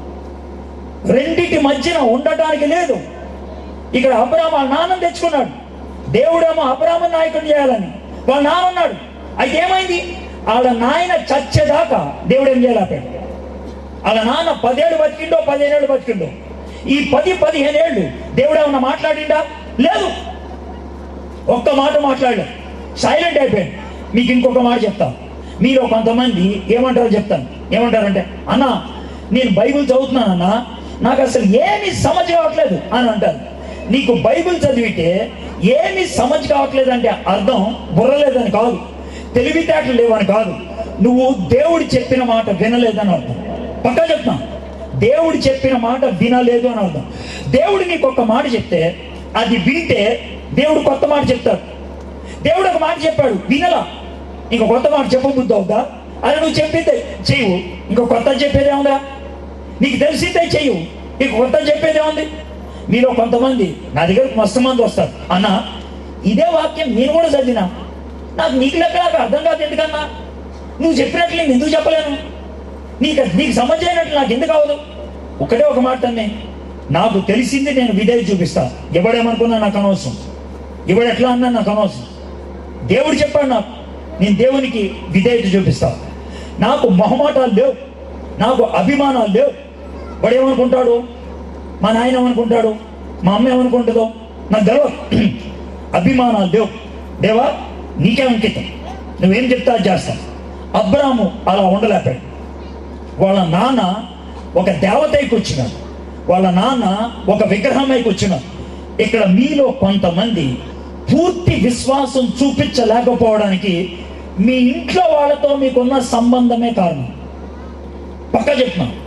రెండిటి మధ్యన ఉండటానికి లేదు. ఇక్కడ అబ్రాహాము వాళ్ళ నాన్నని తెచ్చుకున్నాడు. దేవుడేమో అబ్రాహాము నాయకుడు చేయాలని వాళ్ళ నాన్న ఉన్నాడు. అయితే ఏమైంది? వాళ్ళ నాయన చచ్చేదాకా దేవుడు ఏం చేయలేకపోయాడు. వాళ్ళ నాన్న 10 ఏళ్ళు బతికిండో 15 ఏళ్ళు బతికిండో. ఈ 10-15 ఏళ్ళు దేవుడు ఏమన్నా మాట్లాడిండా? లేదు, ఒక్క మాట మాట్లాడలేదు, సైలెంట్ అయిపోయాడు. మీకు ఇంకొక మాట చెప్తాను. మీరు కొంతమంది ఏమంటారో చెప్తాను. ఏమంటారంటే, అన్నా నేను బైబిల్ చదువుతున్నానన్నా, నాకు అసలు ఏమీ సమజ్ కావట్లేదు అని అంటారు. నీకు బైబిల్ చదివితే ఏమీ సమజ్ కావట్లేదు అంటే అర్థం బుర్రలేదని కాదు, తెలివితేటలు లేవని కాదు, నువ్వు దేవుడు చెప్పిన మాట వినలేదని అర్థం. పక్కా చెప్తున్నా, దేవుడు చెప్పిన మాట వినలేదు అని అర్థం. దేవుడు నీకు ఒక్క మాట చెప్తే అది వింటే దేవుడు కొత్త మాట చెప్తాడు. దేవుడు ఒక మాట చెప్పాడు, వినలా, ఇంకో కొత్త మాట చెప్పబుద్ధి అవుతా? అది నువ్వు చెప్పిందే చెయ్యు, ఇంకో కొత్త చెప్పేదే ఉందా? నీకు తెలిసిందే చెయ్యు, నీకు కొత్త చెప్పేదే ఉంది. మీలో కొంతమంది నా దగ్గరకు మస్తు మంది వస్తారు, అన్నా ఇదే వాక్యం నేను కూడా చదివినా, నాకు నీకు లెక్క నాకు అర్థం కాదు, ఎందుకన్నా నువ్వు చెప్పినట్లు నేను ఎందుకు చెప్పలేను, నీకు సమస్య అయినట్లు నాకు ఎందుకు అవ్వదు? ఒకటే ఒక మాట అన్నీ, నాకు తెలిసింది నేను విధేయ చూపిస్తా. ఎవడేమనుకున్నా నాకు అనవసరం, ఎవడు ఎట్లా అన్నా నాకు అనవసరం. దేవుడు చెప్పాడు నాకు, నేను దేవునికి విధేయత చూపిస్తా. నాకు మొహమాటాలు లేవు. నాకు అభిమానాలు లేవు. వాడు ఏమనుకుంటాడు, మా నాయన ఏమనుకుంటాడు, మా అమ్మ ఏమనుకుంటుందో నాకు తెలియదు. అభిమానాలు లేవు. దేవా నీకే అంకితం, నువ్వేం చెప్తా చేస్తావు. అబ్రాము అలా ఉండలేపాడు. వాళ్ళ నాన్న ఒక దేవతకి వచ్చినాడు, వాళ్ళ నాన్న ఒక విగ్రహంకి వచ్చినాడు. ఇక్కడ మీలో కొంతమంది పూర్తి విశ్వాసం చూపించలేకపోవడానికి మీ ఇంట్లో వాళ్ళతో మీకున్న సంబంధమే కారణం. పక్క చెప్తున్నాను,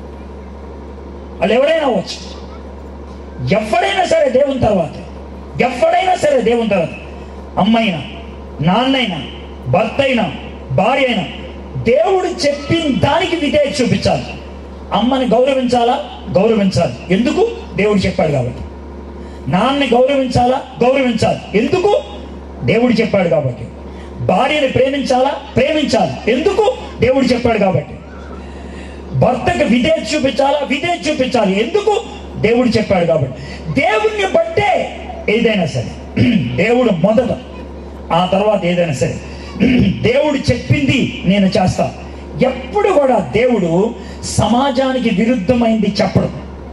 వాళ్ళు ఎవరైనా అవ్వచ్చు. ఎవరైనా సరే దేవుని తర్వాత, ఎవరైనా సరే దేవుని తర్వాత, అమ్మైనా నాన్నైనా భర్త అయినా భార్య అయినా దేవుడు చెప్పిన దానికి విధేయత చూపించాలి. అమ్మని గౌరవించాలా? గౌరవించాలి. ఎందుకు? దేవుడు చెప్పాడు కాబట్టి. నాన్నని గౌరవించాలా? గౌరవించాలి. ఎందుకు? దేవుడు చెప్పాడు కాబట్టి. భార్యని ప్రేమించాలా? ప్రేమించాలి. ఎందుకు? దేవుడు చెప్పాడు కాబట్టి. భర్తకు విధేయత చూపించాలా? విధేయత చూపించాలి. ఎందుకు? దేవుడు చెప్పాడు కాబట్టి. దేవుణ్ణి బట్టే ఏదైనా సరే, దేవుడు మొదట, ఆ తర్వాత ఏదైనా సరే దేవుడు చెప్పింది నేను చేస్తా. ఎప్పుడు కూడా దేవుడు సమాజానికి విరుద్ధమైంది చెప్పడు.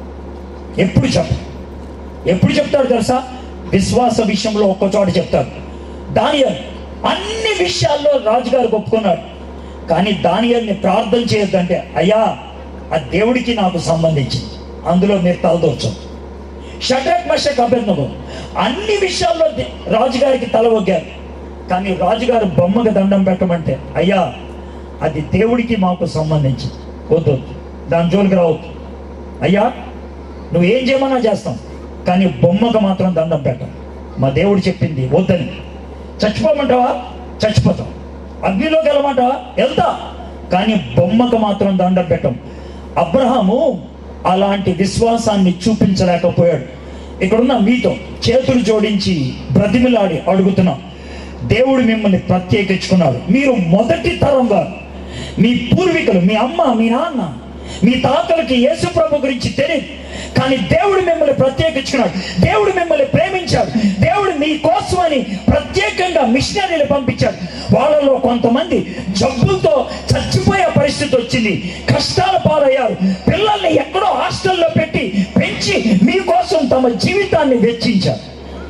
ఎప్పుడు చెప్పడు. ఎప్పుడు చెప్తాడు తెలుసా? విశ్వాస విషయంలో ఒక్కచోట చెప్తాడు. దానియేలు అన్ని విషయాల్లో రాజుగారు ఒప్పుకున్నాడు. కానీ దానియేలుని ప్రార్థన చేయొద్దంటే, అయ్యా ఆ దేవుడికి నాకు సంబంధించింది, అందులో మీరు తలదూర్చు. షడ్రక్ మెషక్ అబేద్నెగో అన్ని విషయాల్లో రాజుగారికి తల ఒగ్గారు. కానీ రాజుగారు బొమ్మకు దండం పెట్టమంటే, అయ్యా అది దేవుడికి మాకు సంబంధించి, వద్దు, దాని జోలికి రావద్దు. అయ్యా నువ్వు ఏం చేయమన్నా చేస్తాం, కానీ బొమ్మకు మాత్రం దండం పెట్టం. మా దేవుడు చెప్పింది వద్దని. చచ్చిపోమంటావా? చచ్చిపోతాం. అగ్నిలోకి వెళ్ళమంటావా? వెళ్తా, కానీ బొమ్మకు మాత్రం దండం పెట్టం. అబ్రహాము అలాంటి విశ్వాసాన్ని చూపించలేకపోయాడు. ఇక్కడున్న మీతో చేతులు జోడించి బ్రతిమిలాడి అడుగుతున్నాం, దేవుడు మిమ్మల్ని ప్రత్యేకించుకున్నాడు. మీరు మొదటి తరంగా, మీ పూర్వీకులు, మీ అమ్మ, మీ నాన్న, మీ తాతలకి యేసు ప్రభు గురించి తెలియదు, కానీ దేవుడు మిమ్మల్ని ప్రత్యేకించుకున్నాడు. దేవుడు మిమ్మల్ని ప్రేమించాడు. దేవుడు మీ కోసమని ప్రత్యేకంగా మిషనరీలు పంపించాడు. వాళ్ళలో కొంతమంది జబ్బులతో చచ్చిపోయే పరిస్థితి వచ్చింది, కష్టాల పాలయ్యారు. పిల్లల్ని ఎక్కడో హాస్టల్లో పెట్టి పెంచి మీకోసం తమ జీవితాన్ని వెచ్చించారు.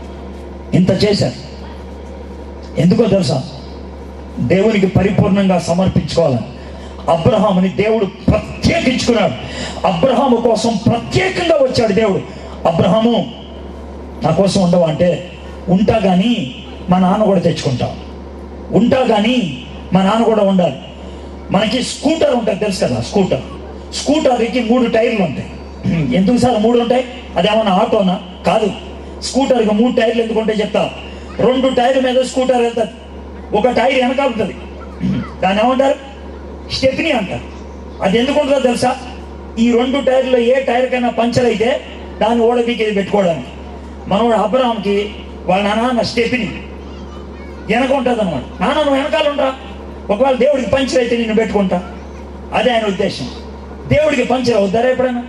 ఇంత చేశారు. ఎందుకో తెలుసా? దేవునికి పరిపూర్ణంగా సమర్పించుకోవాలని. అబ్రహాముని దేవుడు ప్రత్యేకించుకున్నాడు. అబ్రహాము కోసం ప్రత్యేకంగా వచ్చాడు దేవుడు. అబ్రహాము నా కోసం ఉండవా అంటే, ఉంటా కానీ మా నాన్న కూడా తెచ్చుకుంటా, ఉంటా కానీ మా నాన్న కూడా ఉండాలి. మనకి స్కూటర్ ఉంటుంది తెలుసు కదా, స్కూటర్కి 3 టైర్లు ఉంటాయి. ఎందుకు సార్ 3 ఉంటాయి? అదేమన్నా ఆటోనా? కాదు. స్కూటర్కి 3 టైర్లు ఎందుకు ఉంటాయి చెప్తా. 2 టైర్ల మీద స్కూటర్ వెళ్తుంది, ఒక టైర్ వెనకాల ఉంటుంది. దాన్ని ఏమంటారు? స్టెప్నీ అంటారు. అది ఎందుకు ఉంటుందో తెలుసా? ఈ 2 టైర్లో ఏ టైర్ కైనా పంచర్ అయితే దాన్ని ఓడబీకి పెట్టుకోవడానికి. మనోడు అబ్రహాంకి వాళ్ళ నాన్న స్టెప్నీ వెనక ఉంటుంది అనమాట. నాన్న నువ్వు వెనకాల ఉంటా, ఒకవేళ దేవుడికి పంచర్ అయితే నిన్ను పెట్టుకుంటా. అదే ఆయన ఉద్దేశం. దేవుడికి పంచర్ అవుతారా ఎప్పుడైనా?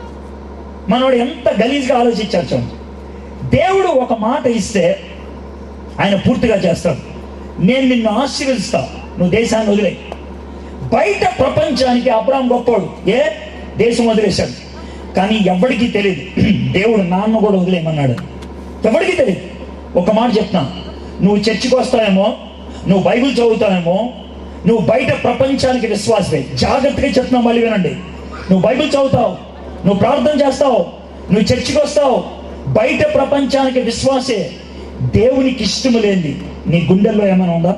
మనోడు ఎంత గలీజ్గా ఆలోచించారు చూడండి. దేవుడు ఒక మాట ఇస్తే ఆయన పూర్తిగా చేస్తాడు. నేను నిన్ను ఆశీర్వదిస్తా, నువ్వు దేశాన్ని వదిలే. బయట ప్రపంచానికి అబ్రహాం గొప్పవాడు, దేశం వదిలేశాడు. కానీ ఎవరికి తెలియదు దేవుడు నాన్న కూడా వదిలేయమన్నాడు. ఎవరికి తెలియదు. ఒక మాట చెప్తున్నా, నువ్వు చర్చికి వస్తావేమో, నువ్వు బైబిల్ చదువుతావేమో, నువ్వు బయట ప్రపంచానికి విశ్వాసమే. జాగ్రత్తగా చెప్తున్నా, మళ్ళీ వినండి. నువ్వు బైబిల్ చదువుతావు, నువ్వు ప్రార్థన చేస్తావు, నువ్వు చర్చికి వస్తావు, బయట ప్రపంచానికి విశ్వాసే. దేవునికి ఇష్టం లేనిది నీ గుండెల్లో ఏమైనా ఉందా?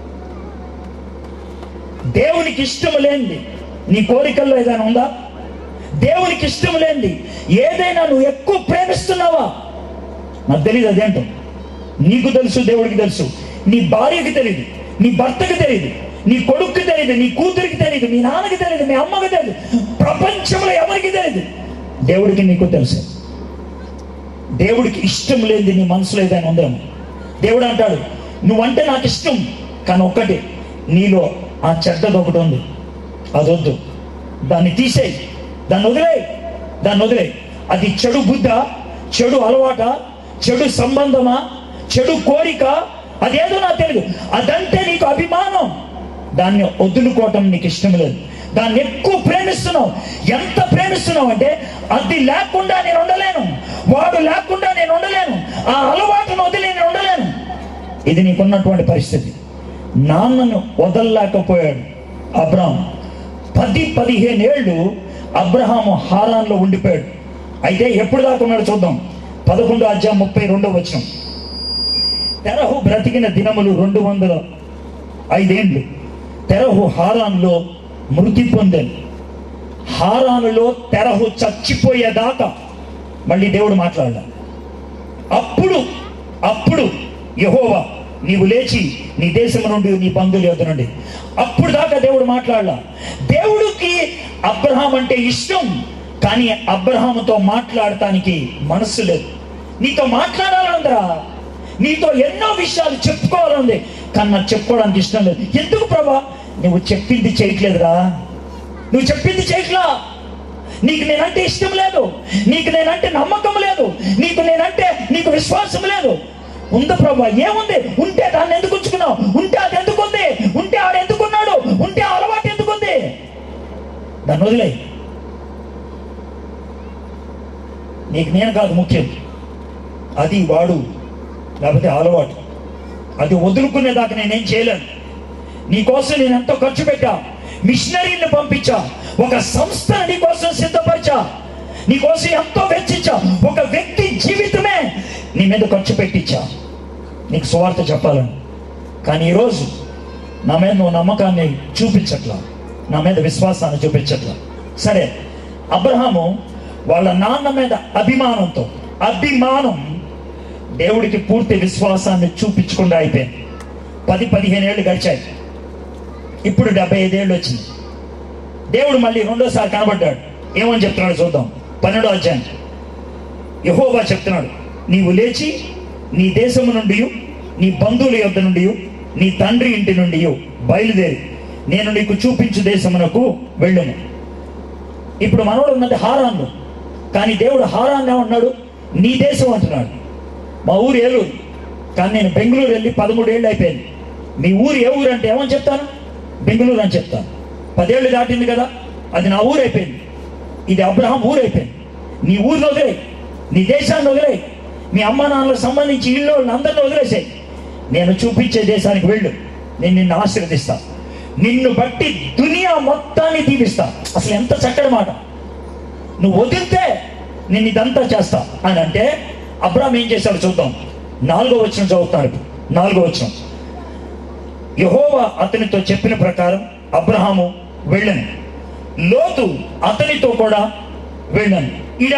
దేవునికి ఇష్టం లేనిది నీ కోరికల్లో ఏదైనా ఉందా? దేవునికి ఇష్టం లేనిది ఏదైనా నువ్వు ఎక్కువ ప్రేమిస్తున్నావా? నాకు తెలియదు అదేంటో. నీకు తెలుసు, దేవుడికి తెలుసు. నీ భార్యకి తెలియదు, నీ భర్తకి తెలియదు, నీ కొడుక్కి తెలియదు, నీ కూతురికి తెలియదు, మీ నాన్నకి తెలియదు, మీ అమ్మకి తెలియదు, ప్రపంచంలో ఎవరికి తెలియదు. దేవుడికి నీకు తెలుసు. దేవుడికి ఇష్టం లేనిది నీ మనసులో ఏదైనా ఉందేమో. దేవుడు అంటాడు, నువ్వంటే నాకు ఇష్టం, కానీ ఒక్కటి, నీలో ఆ చెడ్డది ఒకటి ఉంది, అదొద్దు, దాన్ని తీసేయి, దాన్ని వదిలే. అది చెడు బుద్ధ, చెడు అలవాట, చెడు సంబంధమా, చెడు కోరిక, అదేదో నాకు తెలియదు. అదంటే నీకు అభిమానం, దాన్ని వదులుకోవటం నీకు ఇష్టం లేదు. దాన్ని ఎక్కువ ప్రేమిస్తున్నావు. ఎంత ప్రేమిస్తున్నావు అంటే, అది లేకుండా నేను ఉండలేను, వాడు లేకుండా నేను ఉండలేను, ఆ అలవాటును వదిలి నేను ఉండలేను. ఇది నీకున్నటువంటి పరిస్థితి. నాన్నను వదలలేకపోయాడు అబ్రహాం. 10-15 ఏళ్ళు అబ్రహాము హారాన్లో ఉండిపోయాడు. అయితే ఎప్పుడు దాకా ఉన్నాడు చూద్దాం. 11:32 తెరహు బ్రతికిన దినములు 205 ఏండ్లు. తెరహు హారాన్లో మృతి పొందాను. హారానులో తెరహు చచ్చిపోయేదాకా మళ్ళీ దేవుడు మాట్లాడాడు. అప్పుడు యెహోవా నీవు లేచి నీ దేశం నుండి నీ బంధువుల యొద్ద నుండి. అప్పుడు దాకా దేవుడు మాట్లాడలా. దేవుడికి అబ్రహాం అంటే ఇష్టం, కానీ అబ్రహాముతో మాట్లాడటానికి మనస్సు లేదు. నీతో మాట్లాడాలందరా, నీతో ఎన్నో విషయాలు చెప్పుకోవాలంది, కానీ నాకు చెప్పుకోవడానికి ఇష్టం లేదు. ఎందుకు ప్రభా? నువ్వు చెప్పింది చేయట్లేదురా, నువ్వు చెప్పింది చేయట్లా. నీకు నేనంటే ఇష్టం లేదు, నీకు నేనంటే నమ్మకం లేదు, నీకు నేనంటే నీకు విశ్వాసం లేదు. ఉంది ప్రభా, ఏముంది? ఉంటే దాన్ని ఎందుకు ఉంచుకున్నావు? ఉంటే అది ఎందుకుంది? ఉంటే ఆడు ఎందుకున్నాడు? ఉంటే అలవాటు ఎందుకుంది? దాన్ని వదిలే. నీకు నేను కాదు ముఖ్యం, అది వాడు లేకపోతే అలవాటు. అది వదులుకునేదాకా నేనేం చేయలేను. నీకోసం నేను ఎంతో ఖర్చు పెట్టా, మిషనరీని పంపించా, ఒక సంస్థను నీకోసం సిద్ధపరిచా, నీకోసం ఎంతో వెచ్చించా, ఒక వ్యక్తి జీవితమే నీ మీద ఖర్చు పెట్టించా నీకు సువార్త చెప్పాలని. కానీ ఈరోజు నా మీద నువ్వు నమ్మకాన్ని చూపించట్లా, నా మీద విశ్వాసాన్ని చూపించట్లా. సరే, అబ్రహాము వాళ్ళ నాన్న మీద అభిమానం దేవుడికి పూర్తి విశ్వాసాన్ని చూపించకుండా అయిపోయింది. 10-15 ఏళ్ళు గడిచాయి. ఇప్పుడు 75 ఏళ్ళు వచ్చింది. దేవుడు మళ్ళీ రెండోసారి కనబడ్డాడు. ఏమని చెప్తున్నాడు చూద్దాం. 12వ అధ్యాయం యెహోవా చెప్తున్నాడు, నీవు లేచి నీ దేశము నుండి, నీ బంధువుల యొద్ద నుండి, నీ తండ్రి ఇంటి నుండి బయలుదేరి నేను నీకు చూపించు దేశమునకు వెళ్ళుము. ఇప్పుడు మనోడు ఉన్నది హారాన్లో, కానీ దేవుడు హారాన్నే ఉన్నాడు, నీ దేశం అంటున్నాడు. మా ఊరు ఏలూరు, కానీ నేను బెంగళూరు వెళ్ళి 13 ఏళ్ళు అయిపోయింది. మీ ఊరు ఏ ఊరు అంటే ఏమని చెప్తాను? బెంగళూరు అని చెప్తాను. 10 ఏళ్ళు దాటింది కదా, అది నా ఊరు అయిపోయింది. ఇది అబ్రహాం ఊరు అయిపోయింది. నీ ఊరిని వదిలేయి, నీ దేశాన్ని వదిలేయి, మీ అమ్మ నాన్నలకు సంబంధించి ఇళ్ళు అందరిని వదిలేసాయి. నేను చూపించే దేశానికి వెళ్ళు, నేను నిన్ను ఆశీర్వదిస్తా, నిన్ను బట్టి దునియా మొత్తాన్ని దీవిస్తా. అసలు ఎంత చక్కటి మాట! నువ్వు వదిలితే నేను ఇదంతా చేస్తా అని అంటే అబ్రహాం ఏం చేశాడు చూద్దాం. 4వ వచనం చదువుతాడు. 4వ వచనం, యెహోవా అతనితో చెప్పిన ప్రకారం అబ్రహాము వెళ్ళను, లోతు అతనితో కూడా వెళ్ళను.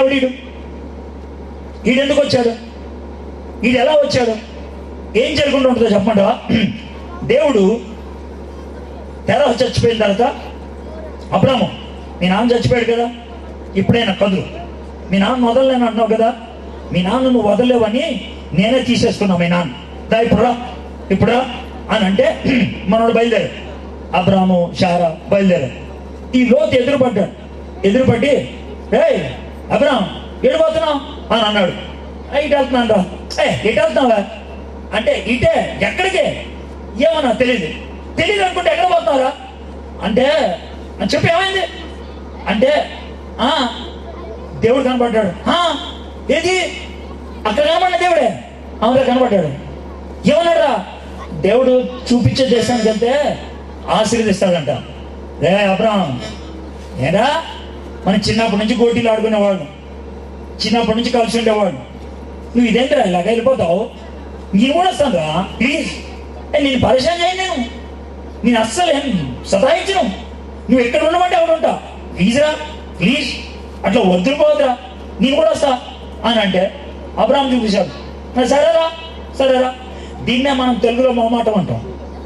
ఈడెందుకు వచ్చాడు? ఈడు ఎలా వచ్చాడు? ఏం జరుగుతుందో ఉంటుందో చెప్పండి. దేవుడు తెరహు చచ్చిపోయిన తర్వాత, అబ్రహాము మీ నాన్న చచ్చిపోయాడు కదా, ఇప్పుడైనా కదులు, మీ నాన్న వదలలేను అంటున్నావు కదా, మీ నాన్న నువ్వు వదలలేవని నేనే తీసేసుకున్నా మీ నాన్న, దా ఇప్పుడా అని అంటే మనోడు బయలుదేరు. అబ్రహాము శారా బయలుదేరారు. ఈ లోతు ఎదురుపడి రేయ్ అబ్రహాం ఎడిపోతున్నావు అని అన్నాడు. ఇటు వెళ్తున్నాను రా. ఇటు వెళ్తున్నావా అంటే ఇటే. ఎక్కడికి? ఏమన్నా తెలియదు అనుకుంటే ఎక్కడ పోతున్నారా అంటే చెప్పి ఏమైంది అంటే దేవుడు కనపడ్డాడు. ఏది? అక్కడ కనపడిన దేవుడే అవునా కనపడ్డాడు. ఏమన్నారా? దేవుడు చూపించే దేశానికి వెళ్తే ఆశీర్వదిస్తాడంట. రే అబ్రహాం, ఏరా మనం చిన్నప్పటి నుంచి గోటీలు ఆడుకునేవాడు, చిన్నప్పటి నుంచి కలిసి ఉండేవాడు, నువ్వు ఇదేంటిరా ఇలాగ వెళ్ళిపోతావు? నేను కూడా వస్తాను రా ప్లీజ్. నేను పరిచయం చేయను, నేను అస్సలు ఏం సతాయించను, నువ్వు ఎక్కడ ఉండమంటే అక్కడ ఉంటా, ప్లీజ్రా ప్లీజ్, అట్లా వద్దుకుపోదురా, నేను కూడా వస్తా అని అంటే అబ్రహాం చూపించాడు. సరేరా. దీన్నే మనం తెలుగులో మొహమాటం అంటాం.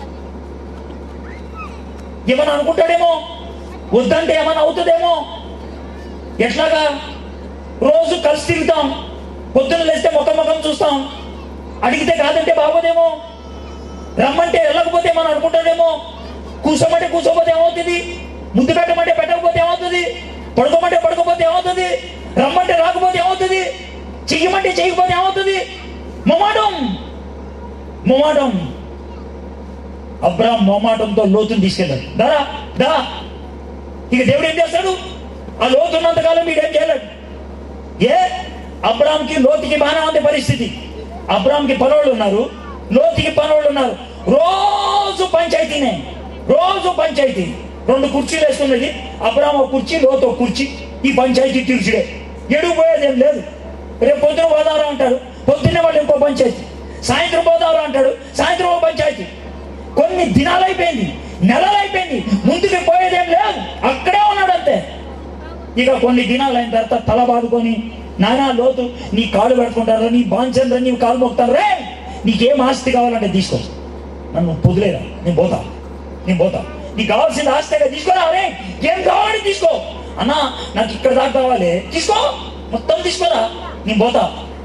ఏమన్నా అనుకుంటాడేమో, వద్దంటే ఏమన్నా అవుతుందేమో. ఎట్లాగా? రోజు కలిసి తిరుగుతాం, పొద్దున్న లేస్తే ముఖం చూస్తాం, అడిగితే కాదంటే బాగోదేమో, రమ్మంటే వెళ్ళకపోతే మనం అనుకుంటాడేమో, కూర్చోమంటే కూర్చోపోతే ఏమవుతుంది, ముద్దు పెట్టమంటే పెట్టకపోతే ఏమవుతుంది, పడుకోమంటే పడుకోపోతే ఏమవుతుంది, రమ్మంటే రాకపోతే ఏమవుతుంది, చెయ్యమంటే చేయకపోతే ఏమవుతుంది. మొమాటం అబ్రాహాం మొహమాటంతో లోతుని తీసుకెళ్ళాడు. దా ఇక దేవుడు ఏం చేస్తాడు? ఆ లోతు ఉన్నంతకాలం వీడేం చేయలేడు. అబ్రాహాంకి లోతుకి బాగానే ఉంది పరిస్థితి. అబ్రాహాంకి పనోళ్ళు ఉన్నారు, లోతుకి పనోళ్ళు ఉన్నారు. రోజు పంచాయతీనే, రోజు పంచాయతీ. 2 కుర్చీలు వేసుకున్నది. అబ్రాహాం ఒక కుర్చీ, లోతు ఒక కుర్చీ. ఈ పంచాయతీ తీర్చుడే, ఎడుగుపోయేది ఏం లేదు. రేపు పొద్దున పోదారా అంటాడు, పొద్దున్నే వాళ్ళు ఇంకో పంచాయతీ. సాయంత్రం పోదారా అంటాడు, సాయంత్రం ఒక పంచాయతీ. కొన్ని దినాలు అయిపోయింది, నెలలు అయిపోయింది, ముందుకు పోయేదేం లేదు, అక్కడే ఉన్నాడు అంతే. ఇక కొన్ని దినాలు అయిన తర్వాత తల బాదుకొని, నానా లోతు నీ కాళ్ళు పెట్టుకుంటారా, నీ బాంచంద్ర నీవు కాలు మొక్కుతారు, రే నీకేం ఆస్తి కావాలంటే తీసుకో, నన్ను పొదిలేరా, నేను పోతా. నీకు కావాల్సిన ఆస్తిగా తీసుకోరా, రే ఏం కావాలి తీసుకో అన్నా, నాకు ఇక్కడ దాకా కావాలి, తీసుకో, మొత్తం తీసుకోరా, నేను పోతా.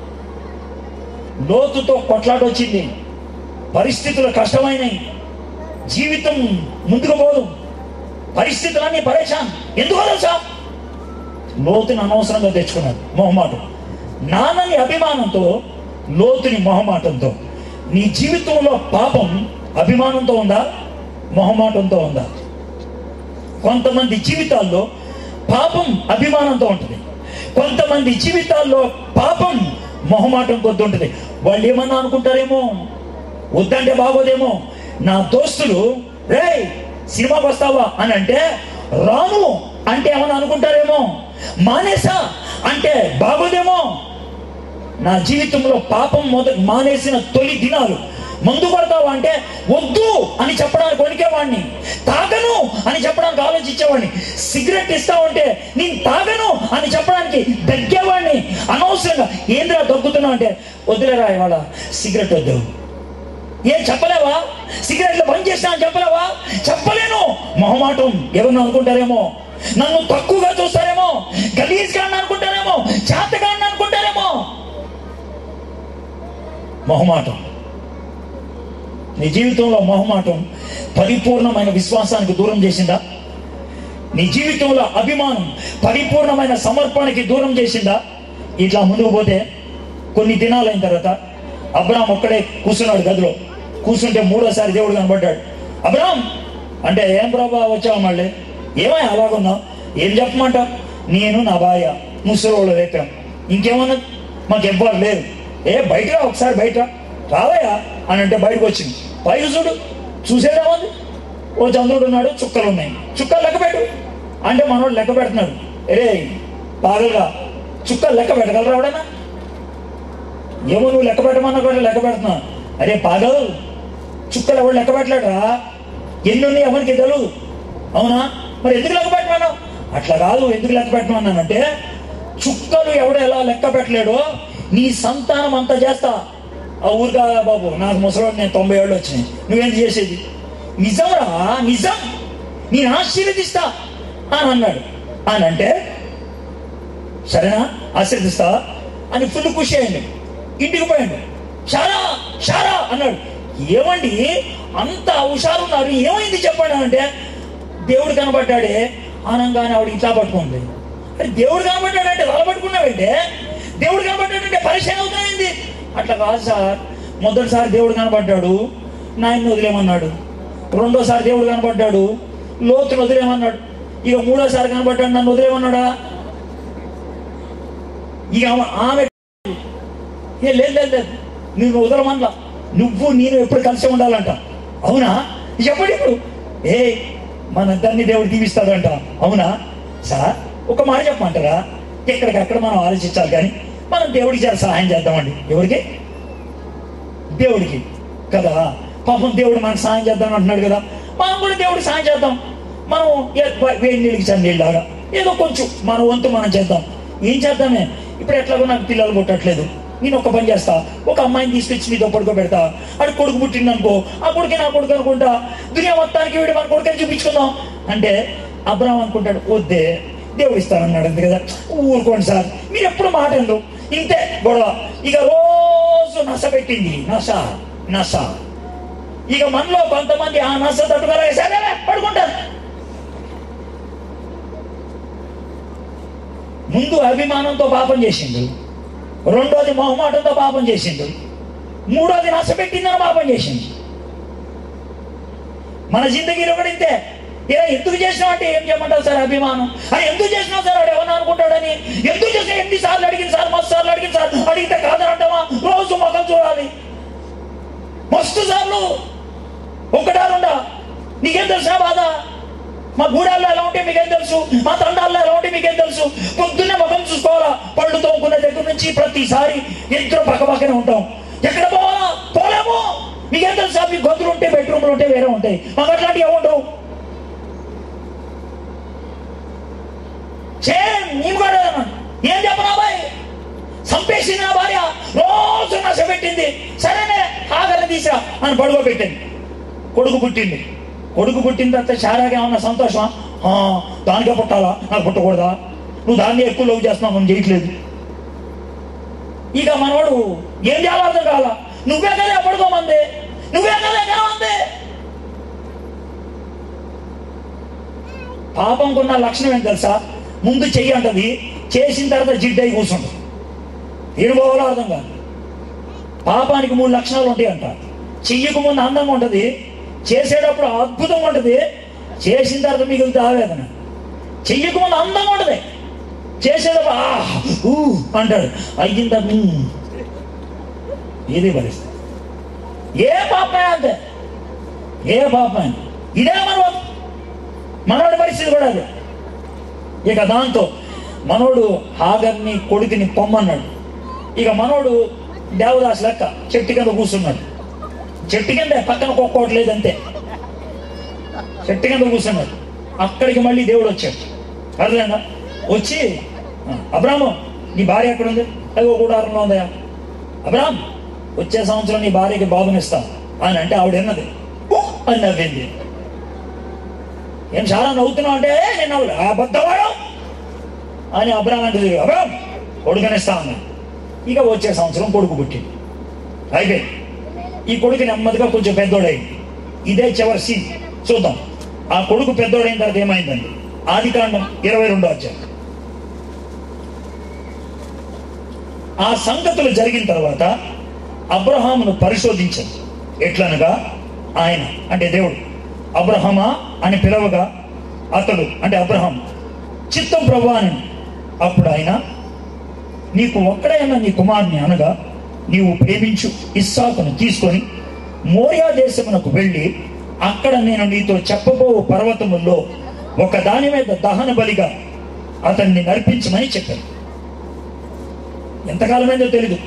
లోతుతో కొట్లాట వచ్చింది, పరిస్థితులు కష్టమైనవి, జీవితం ముందుకు పోదు, పరిస్థితులన్నీ పరేషాన్. ఎందుకో తెలుసా? లోతుని అనవసరంగా తెచ్చుకున్నాడు మొహమాటం. నాన్నని అభిమానంతో, లోతుని మొహమాటంతో. నీ జీవితంలో పాపం అభిమానంతో ఉందా, మొహమాటంతో ఉందా? కొంతమంది జీవితాల్లో పాపం అభిమానంతో ఉంటుంది, కొంతమంది జీవితాల్లో పాపం మొహమాటం కొద్ది ఉంటుంది. వాళ్ళు ఏమన్నా అనుకుంటారేమో, వద్దంటే బాగోదేమో. నా దోస్తులు రే సినిమాకి వస్తావా అని అంటే రాను అంటే ఏమన్నా అనుకుంటారేమో, మానేసా అంటే బాగోదేమో. నా జీవితంలో పాపం మానేసిన తొలి దినాలు, మందు పడతావా అంటే వద్దు అని చెప్పడానికి వణికేవాడిని, తాగను అని చెప్పడానికి ఆలోచించేవాడిని. సిగరెట్ ఇస్తావంటే నేను తాగను అని చెప్పడానికి దగ్గేవాడిని. అనవసరంగా ఏంద్రా దగ్గుతున్నావు అంటే వదిలేరా ఇవాళ సిగరెట్ వద్దు. ఏం చెప్పలేవా? సిగరెట్లు బంద్ చేస్తా అని చెప్పలేవా? చెప్పలేను. మొహమాటం. ఎవరిని అనుకుంటారేమో, నన్ను తక్కువగా చూస్తారేమో, గలీజ్గా అనుకుంటారేమో, చేతగా అనుకుంటారేమో. మొహమాటం. నీ జీవితంలో మొహమాటం పరిపూర్ణమైన విశ్వాసానికి దూరం చేసిందా? నీ జీవితంలో అభిమానం పరిపూర్ణమైన సమర్పణకి దూరం చేసిందా? ఇట్లా ముందుకు పోతే కొన్ని దినాలు అయిన తర్వాత అబ్రాహాం ఒక్కడే కూర్చున్నాడు గదిలో. కూర్చుంటే 3వసారి దేవుడు కనబడ్డాడు. అబ్రాహాం అంటే ఏం ప్రభా వచ్చావు, మళ్ళీ ఏమై అలాగున్నావు, ఏం చెప్పమంటావు? నేను నా భార్య ముసలోళ్ళు రేపాం, ఇంకేమన్నా మాకు ఎవ్వరు లేదు. బయటరా ఒకసారి, బయట రావయ్యా అని అంటే బయటకు వచ్చింది. పైకి చూడు, చూసేదేమంది, ఓ చంద్రుడు ఉన్నాడు, చుక్కలు ఉన్నాయి, చుక్కలు లెక్క పెట్టు అంటే మనోడు లెక్క పెడుతున్నాడు. పాగలుగా చుక్కలు లెక్క పెట్టగలరా ఎవడన్నా? ఏమో నువ్వు లెక్క పెట్టమన్నా కూడా లెక్క పెడుతున్నా. పాగలు, చుక్కలు ఎవడు లెక్క పెట్టలేడురా, ఎన్ని ఉన్నాయి ఎవరికి తెలియదు. అవునా? మరి ఎందుకు లెక్క పెట్టమన్నావు? అట్లా కాదు, ఎందుకు లెక్క పెట్టమన్నానంటే చుక్కలు ఎవడు ఎలా లెక్క పెట్టలేడో నీ సంతానం అంతా చేస్తా. ఆ ఊరుగా బాబు, నాకు ముసలోడు, నేను 90 ఏళ్ళు వచ్చినాయి, నువ్వేంటి చేసేది? నిజంరా, నిజం, నేను ఆశీర్వదిస్తా అని అన్నాడు. అని అంటే సరేనా, ఆశీర్వదిస్తా అని ఫుల్ ఖుషి అయ్యండి. ఇంటికి పోయాడు. షారా షారా అన్నాడు. ఏమండి అంత హుషారున్నారు, ఏమైంది చెప్పండి అంటే దేవుడు కనబడ్డాడే ఆనంగానే ఆవిడ ఇట్లా పట్టుకుంది. అరే దేవుడు కనబడ్డాడంటే వాళ్ళ పట్టుకున్నావంటే, దేవుడు కనబడ్డాడంటే పరిచయం అవుతున్నాయింది. అట్లా కాదు సార్, మొదటిసారి దేవుడు కనబడ్డాడు, నాయన్ని వదిలేమన్నాడు. 2వసారి దేవుడు కనబడ్డాడు, లోతును వదిలేమన్నాడు. ఇక 3వసారి కనబడ్డాడు, నన్ను వదిలేమన్నాడా? ఇక ఆమె లేదు నువ్వు వదలమన్నా, నువ్వు నేను ఎప్పుడు కలిసి ఉండాలంట. అవునా? చెప్పండి ఇప్పుడు. మనందరినీ దేవుడు దీవిస్తాడంట. అవునా సార్? ఒక మాట చెప్పమంటారా? ఎక్కడికక్కడ మనం ఆలోచించాలి, కానీ మనం దేవుడికి చాలా సహాయం చేద్దామండి. ఎవరికి? దేవుడికి కదా. పాపం దేవుడు మనకు సహాయం చేద్దాం అంటున్నాడు కదా, మనం కూడా దేవుడికి సహాయం చేద్దాం. మనం వేడి నీళ్ళకి చన్నీళ్ళలాగా ఏదో కొంచెం మన వంతు మనం చేద్దాం. ఏం చేద్దామే? ఇప్పుడు ఎట్లాగో నాకు పిల్లలు పుట్టట్లేదు, నేను ఒక పని చేస్తా, ఒక అమ్మాయిని తీసుకొచ్చి నీతో పడుకోబెడతా. అటు కొడుకు పుట్టింది అనుకో, ఆ కొడుకే నా కొడుకు అనుకుంటా, దునియా మొత్తానికి వీడు మన కొడుకని చూపించుకుందాం అంటే అబ్రాహాం అనుకుంటాడు, వద్దే దేవుడు ఇస్తానన్నాడు అంతే కదా, ఊరుకోండి సార్, మీరు ఎప్పుడు మాట ఎందుకు, ఇంతే గొడవ. ఇక రోజు నస పెట్టింది, నస. ఇక మనలో కొంతమంది ఆ నస తట్టుకోలే, సరే పడుకుంటారు. ముందు అభిమానంతో పాపం చేసిండు, 2వది మొహమాటంతో పాపం చేసిండు, 3వది నష్టపెట్టిందని పాపం చేసింది. మన జిందగీలో కూడా ఇంతే. ఇలా ఎందుకు చేసినావు అంటే ఏం చేయమంటావు సార్ అభిమానం అని, ఎందుకు చేసినావు సార్ వాడు ఏమన్నా అనుకుంటాడని, ఎందుకు చేసినా ఎన్నిసార్లు అడిగింది సార్, మస్తు సార్లు అడిగింది సార్, అడిగితే కాదని అంటావా? రోజు మొఖం చూడాలి మస్తు సార్లు, ఒకటా రెండా? నీకేం తెలుసా బాధ? మా గూడాల్లో ఎలా ఉంటే మీకేం తెలుసు, మా తండాల్లో ఎలా ఉంటే మీకేం తెలుసు? పొద్దున్నే ముఖం చూసుకోవాలా, పళ్ళు తోముకునే దగ్గర నుంచి ప్రతిసారి ఇద్దరు పక్కపక్కనే ఉంటాం. ఎక్కడ పోవాలా? పోలేము. మీకేం తెలుసా? మీ గొంతులు ఉంటే బెడ్రూమ్లు ఉంటే వేరే ఉంటాయి, మాకు అట్లాంటివి ఏముండవు. మేము కూడా ఏం చెప్పనా బాయ్, చంపేసింది నా భార్య, రోజు నశపెట్టింది, సరేనే ఆగని తీసా అని పడుకోబెట్టింది. కొడుకు పుట్టింది. కొడుకు పుట్టిన తర్వాత శారాగా ఏమన్నా సంతోషమా? దానికే పుట్టాలా, నాకు పుట్టకూడదా? నువ్వు దాన్ని ఎక్కువ లవ్ చేస్తున్నావు, మనం చేయట్లేదు. ఇక మనవాడు ఏం చేయాలో అర్థం కావాలా. నువ్వే కదా పడుకోమంది, నువ్వే కదా కనమంది. పాపంకున్న లక్షణం ఏం తెలుసా? ముందు చెయ్యి అంటది, చేసిన తర్వాత జిడ్డై కూర్చుంటుంది. ఏం పోవాలో అర్థం కాదు. పాపానికి 3 లక్షణాలు ఉంటాయి అంట. చెయ్యకు ముందు అందంగా ఉంటుంది, చేసేటప్పుడు అద్భుతంగా ఉంటుంది, చేసిన తర్వాత మిగిలితే ఆవేదన. చెయ్యకు ముందు అందంగా ఉంటుంది, చేసేటప్పుడు అంటాడు, అయిన తర్వాత ఇది పరిస్థితి. ఏ పాపమైనా అంతే, ఏ పాపమైనా ఇదే మనోడి పరిస్థితి కూడా అదే. ఇక దాంతో మనోడు హాగర్ని కొడుకుని పొమ్మన్నాడు. ఇక మనోడు దేవదాస్ లెక్క చెట్టు కింద కూర్చున్నాడు. చెట్టు కింద పక్కన కొక్కోవట్లేదు అంతే, చెట్టు కింద కూర్చున్నాడు. అక్కడికి మళ్ళీ దేవుడు వచ్చాడు. అర్థమైందా? వచ్చి అబ్రాము నీ భార్య ఎక్కడ ఉంది? అది ఒక గుడారంలో ఉందయా. అబ్రామ్ వచ్చే సంవత్సరం నీ భార్యకి బాబునిస్తాను అని అంటే ఆవిడ విన్నది, అని నవ్వింది. ఏం చాలా నవ్వుతున్నావు అంటే నేను నవ్వులే, అబద్ధవాడు అని అబ్రామ్ అంటే అబ్రామ్ కొడుకునిస్తా అన్నా. ఇక వచ్చే సంవత్సరం కొడుకు పుట్టింది, అయిపోయింది. ఈ కొడుకు నెమ్మదిగా కొంచెం పెద్దోడైంది. ఇదే చివరి సీన్ చూద్దాం. ఆ కొడుకు పెద్దోడైన తర్వాత ఏమైందండి? ఆదికాండం 22వ అధ్యాయం. ఆ సంగతులు జరిగిన తర్వాత అబ్రహామును పరిశోధించాడు. ఎట్లనగా ఆయన అంటే దేవుడు అబ్రహమా అని పిలవగా అతడు అంటే అబ్రహాం చిత్తం ప్రభువా అని. అప్పుడు ఆయన నీకు ఒక్కడైనా నీ కుమారుని అనగా నీవు ప్రేమించు ఇస్సాకును తీసుకొని మోరియా దేశమునకు వెళ్ళి అక్కడ నేను నీతో చెప్పబో పర్వతముల్లో ఒక దాని మీద దహన బలిగా అతన్ని నర్పించమని చెప్పాను. ఎంతకాలమైందో తెలీదు.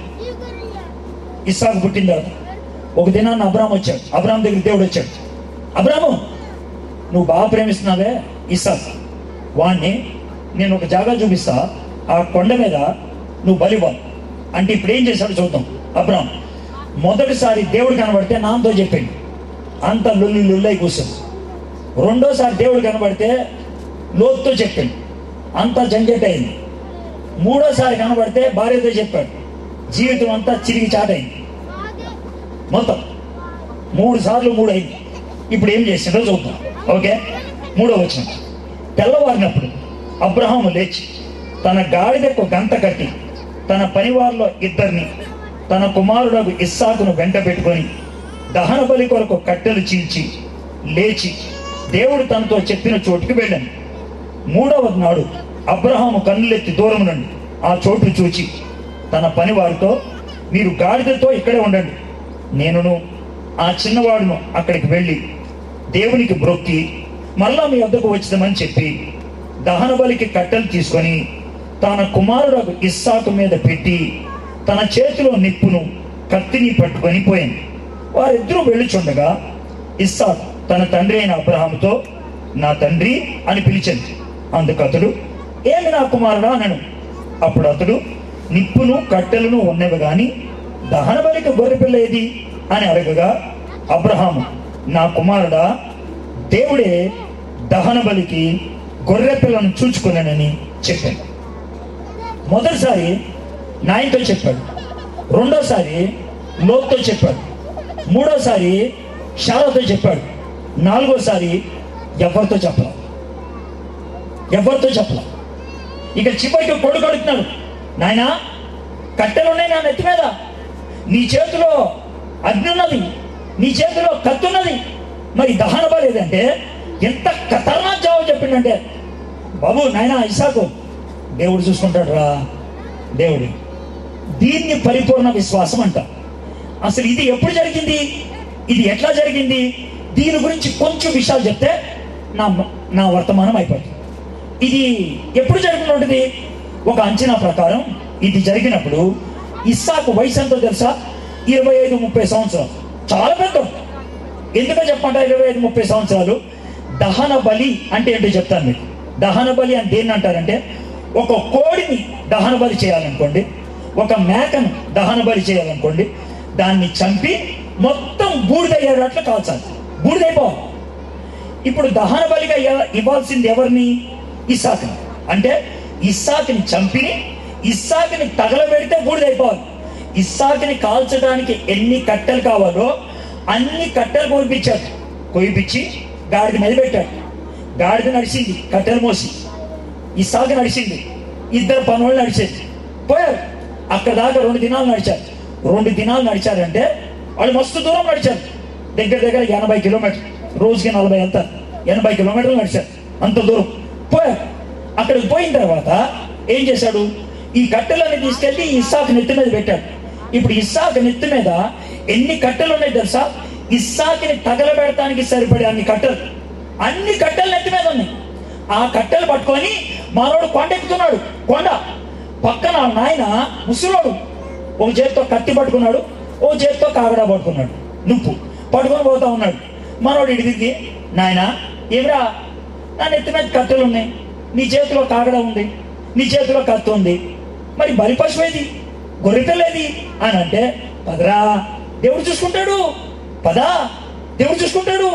ఇస్సాకు పుట్టిన తర్వాత ఒక దినాన్ని అబ్రామ్ వచ్చాడు. అబ్రామ్ దగ్గర దేవుడు వచ్చాడు. అబ్రాము నువ్వు బాగా ప్రేమిస్తున్నావే ఇస్సాకు, వాణ్ణి నేను ఒక జాగా చూపిస్తా, ఆ కొండ మీద నువ్వు బలివ్వాలి అంటే ఇప్పుడు ఏం చేశాడు చూద్దాం. అబ్రామ్ మొదటిసారి దేవుడు కనబడితే నాన్నతో చెప్పిండు, అంత లొల్లి కూర్చొని. రెండోసారి దేవుడు కనబడితే లోతుతో చెప్పిండు, అంతా జంజట్ అయింది. మూడోసారి కనబడితే భార్యతో చెప్పాడు, జీవితం అంతా చిరిగి చాటైంది. మొత్తం 3 సార్లు 3 అయింది. ఇప్పుడు ఏం చేసిండో చూద్దాం. ఓకే, 3వ వచనం. తెల్లవారినప్పుడు అబ్రహాము లేచి తన గాడిదకు గంట కట్టి తన పనివారిలో 2 తన కుమారుడు ఇస్సాకును వెంట పెట్టుకొని దహన బలి కొరకు కట్టెలు చీల్చి లేచి దేవుడు తనతో చెప్పిన చోటుకి వెళ్ళాను. 3వ నాడు అబ్రహాము కన్నులెత్తి దూరం నుండి ఆ చోటు చూచి తన పనివారితో మీరు గాడిదతో ఇక్కడే ఉండండి, నేనును ఆ చిన్నవాడును అక్కడికి వెళ్ళి దేవునికి బ్రొక్కి మరలా మీ వద్దకు వచ్చిదామని చెప్పి దహన బలికి కట్టెలు తీసుకొని తన కుమారుడు ఇస్సాకు మీద పెట్టి తన చేతిలో నిప్పును కత్తిని పట్టుకొని పోయాను. వారిద్దరూ వెళ్ళుచుండగా ఇస్సాకు తన తండ్రి అయిన అబ్రహాముతో నా తండ్రి అని పిలిచింది. అందుకు అతడు ఏమి నా కుమారుడా అనను. అప్పుడు అతడు నిప్పును కట్టెలను ఉన్నవి గాని దహన బలికి గొర్రెపిల్ల ఏది అని అడగగా అబ్రహాము నా కుమారుడా దేవుడే దహన బలికి గొర్రె పిల్లను చూచుకున్నానని చెప్పాడు. మొదటిసారి నాయనతో చెప్పాడు, రెండోసారి లోతుతో చెప్పాడు, మూడోసారి షారాతో చెప్పాడు, 4వసారి ఎవరితో చెప్పలా. ఇక చివరికి కొడుకు అడుగుతున్నాడు, నాయనా కట్టెలు ఉన్నాయి నా నెత్తి మీద, నీ చేతిలో అగ్ని ఉన్నది, నీ చేతిలో కత్తి ఉన్నది, మరి దహన బలి ఏదంటే ఎంత ఖతర్నాక్ జవాబు చెప్పిండంటే, బాబు నాయనా ఇస్సాకు, దేవుడు చూసుకుంటాడు రా, దేవుడు. దీన్ని పరిపూర్ణ విశ్వాసం అంట. అసలు ఇది ఎప్పుడు జరిగింది, ఇది ఎట్లా జరిగింది, దీని గురించి కొంచెం విషయాలు చెప్తే నా వర్తమానం అయిపోతుంది. ఇది ఎప్పుడు జరిగిన ఉంటుంది? ఒక అంచనా ప్రకారం ఇది జరిగినప్పుడు ఇస్సాకు వయసు ఎంతో తెలుసా? 25-30 సంవత్సరాలు. చాలా పెద్ద. ఎందుకో చెప్పంట 25-30 సంవత్సరాలు. దహన బలి అంటే ఏంటో చెప్తాను మీకు. దహన బలి అంటే దేన్ని అంటారంటే, ఒక కోడిని దహన బలి చేయాలనుకోండి, ఒక మేకను దహన బలి చేయాలనుకోండి, దాన్ని చంపి మొత్తం బూడిదయ్యేటట్లు కాల్చాలి, బూడిదైపోవాలి. ఇప్పుడు దహన బలిగా ఇవ్వాల్సింది ఎవరిని? ఇస్సాకుని. అంటే ఇస్సాకుని చంపి ఇస్సాకుని తగలబెడితే బూడిదైపోవాలి. ఇస్సాకుని కాల్చడానికి ఎన్ని కట్టెలు కావాలో అన్ని కట్టెలు కోయిపించి గాడిద మీద పెట్టాడు. గాడిద నడిచింది, కట్టెలు మోసి. ఇస్సాకు నడిచింది, ఇద్దరు పనులు నడిచేది. పోయారు అక్కడ దాకా 2 దినాలు నడిచారు. 2 దినాలు నడిచారంటే వాళ్ళు మస్తు దూరం నడిచారు. దగ్గర 80 కిలోమీటర్లు, రోజుకి 40 వెళ్తారు. 80 కిలోమీటర్లు నడిచారు, అంత దూరం పోయారు. అక్కడికి పోయిన తర్వాత ఏం చేశాడు? ఈ కట్టెలన్నీ తీసుకెళ్ళి ఇస్సాకు నెత్తి మీద పెట్టాడు. ఇప్పుడు ఇస్సాకు నెత్తి మీద ఎన్ని కట్టెలు ఉన్నాయి తెలుసా? ఇస్సాకుని తగలబెడటానికి సరిపడే అన్ని కట్టెలు నెత్తి మీద ఉన్నాయి. ఆ కట్టెలు పట్టుకొని మానవుడు కొండ ఎక్కుతున్నాడు. కొండ పక్కన నాయన ముసలోడు ఒక చేతితో కత్తి పట్టుకున్నాడు, ఓ చేతితో కాగడా పట్టుకున్నాడు, నుప్పు పట్టుకొని పోతా ఉన్నాడు. మనోడు ఇడిదికి, నాయన ఏమిరా, నా నెత్తి మీద కట్టెలు ఉన్నాయి, నీ చేతిలో కాగడా ఉంది, నీ చేతిలో కత్తి ఉంది, మరి బలి పశువు ఏది, గొర్రెపిల్లేది అని అంటే, పదరా దేవుడు చూసుకుంటాడు, పదా దేవుడు చూసుకుంటాడు.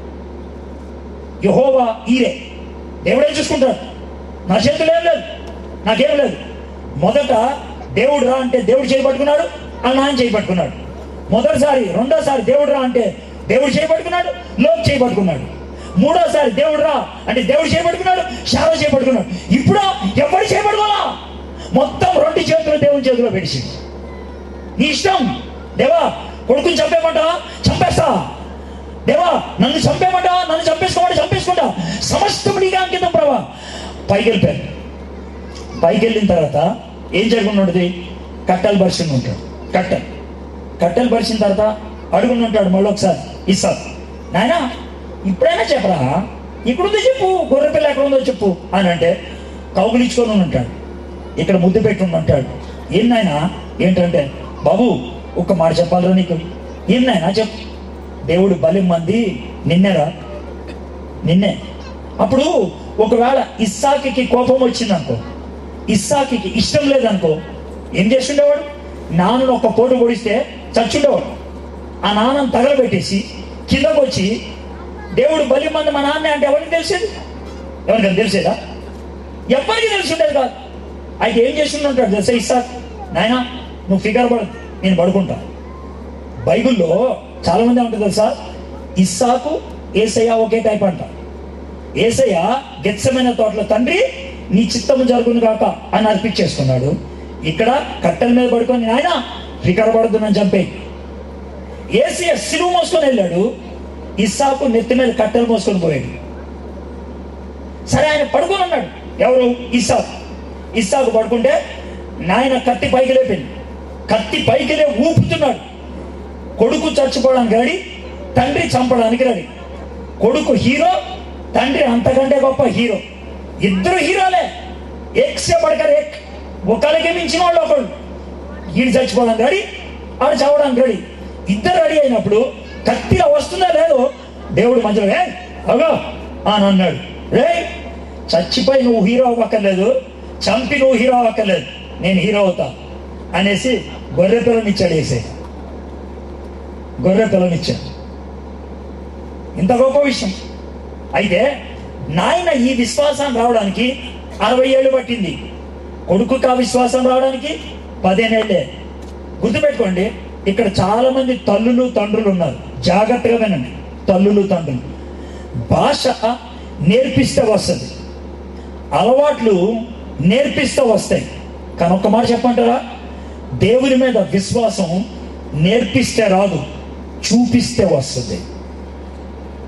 యెహోవా ఈరే, దేవుడే చూసుకుంటాడు. నా చేతులు ఏం లేదు, నాకేం లేదు. మొదట దేవుడు రా అంటే దేవుడు చేయబట్టుకున్నాడు, వాళ్ళ నాన్న చేయబట్టుకున్నాడు. మొదటిసారి రెండోసారి దేవుడు రా అంటే దేవుడు చేయబట్టుకున్నాడు, లోపు చేయబట్టుకున్నాడు. మూడోసారి దేవుడు రా అంటే దేవుడు చేయబట్టుకున్నాడు, శారో చేయబట్టుకున్నాడు. ఇప్పుడు ఎవరు చేయబట్టుకోవాలా? మొత్తం 2 చేతులు దేవుని చేతిలో పెట్టి, నీ ఇష్టం దేవా, కొడుకుని చంపేమంటావా, చంపేస్తా. దేవా నన్ను చంపేమంటావా, నన్ను చంపేసుకుంటా. సమస్తం నీగా అంకితం ప్రభా. పైకి వెళ్ళిపోయారు. పైకి వెళ్ళిన తర్వాత ఏం జరుగుతుంది? కట్టెలు పరిచిన ఉంటాడు. కట్టెలు పరిచిన తర్వాత అడుగుని ఉంటాడు. మళ్ళీ ఒకసారి ఇస్సాకు, నాయనా ఇప్పుడైనా చెప్పరా, ఇక్కడుందో చెప్పు, గొర్రెపిల్ల ఎక్కడ ఉందో చెప్పు అని అంటే కౌగులించుకొని ఉంటాడు. ఇక్కడ ముద్దు పెట్టుకుని ఉంటాడు. ఏం నాయనా, ఏంటంటే, బాబు ఒక్క మాట చెప్పాలరా నీకు. ఏం నాయనా చెప్పు. దేవుడు బలి మంది నిన్నేరా, నిన్నే. అప్పుడు ఒకవేళ ఇస్సాకుకి కోపం వచ్చిందనుకో, ఇస్సాకుకి ఇష్టం లేదనుకో, ఏం చేస్తుండేవాడు? నాన్నను ఒక పోటు పొడిస్తే చచ్చుండేవాడు. ఆ నాన్నను తగలబెట్టేసి కిందకు వచ్చి దేవుడు బలి మంది మా నాన్నే అంటే ఎవరికి తెలిసేది? ఎవరికైనా తెలిసేదా? ఎవరికి తెలిసిండేది కాదు. అయితే ఏం చేస్తుంటాడు తెలుసా ఇస్సాకు? నాయనా నువ్వు ఫిగర్ పడదు, నేను పడుకుంటా. బైబిల్లో చాలా మంది ఏమంటారు తెలుసా? ఇస్సాకు ఏసయ్య ఒకే టైప్ అంట. ఏసయ్య గెత్సెమనే తోటలో తండ్రి నీ చిత్తము జరుగును కాక అని అర్పించేసుకున్నాడు. ఇక్కడ కట్టెల మీద పడుకొని ఆయన ఫిగర్ పడద్దు నన్ను చంపే. ఏసయ్య సిలువ మోసుకొని వెళ్ళాడు, ఇస్సాకు నెత్తి మీద కట్టెలు మోసుకొని పోయాడు. సరే ఆయన పడుకొని ఉన్నాడు. ఎవరు? ఇస్సాకు పడుకుంటే నాయన కత్తి పైకి లేపింది. కత్తి పైకి లే ఊపుతున్నాడు. కొడుకు చచ్చిపోవడానికి రెడీ, తండ్రి చంపడానికి రెడీ. కొడుకు హీరో, తండ్రి అంతకంటే గొప్ప హీరో. ఇద్దరు హీరోలే, ఏక్సే పడకర్ ఏక్. ఒకరికి మించిన వాళ్ళు ఒకడు. ఈడు చచ్చిపోవడానికి రెడీ, ఆడు చావడానికి రెడీ. ఇద్దరు రెడీ అయినప్పుడు కత్తిలో వస్తుందా లేదో దేవుడు మధ్యలో అగో అని అన్నాడు. రే చచ్చిపోయి నువ్వు హీరో అవ్వక్కర్లేదు, చంపి నువ్వు హీరో అవ్వక్కర్లేదు, నేను హీరో అవుతా అనేసి గొర్రె పిల్లనిచ్చాడు. వేసే గొర్రె పిల్లనిచ్చాడు. ఇంత గొప్ప విషయం. అయితే నాయన ఈ విశ్వాసం రావడానికి 60 ఏళ్ళు పట్టింది. కొడుకుకి ఆ విశ్వాసం రావడానికి 15 ఏళ్ళే. గుర్తుపెట్టుకోండి, ఇక్కడ చాలా మంది తల్లులు తండ్రులు ఉన్నారు. జాగ్రత్తగా వినండి. తల్లులు తండ్రులు, భాష నేర్పిస్తే వస్తుంది, అలవాట్లు నేర్పిస్తే వస్తాయి. కానీ ఒక్క మాట చెప్పంటారా? దేవుని మీద విశ్వాసం నేర్పిస్తే రాదు, చూపిస్తే వస్తుంది.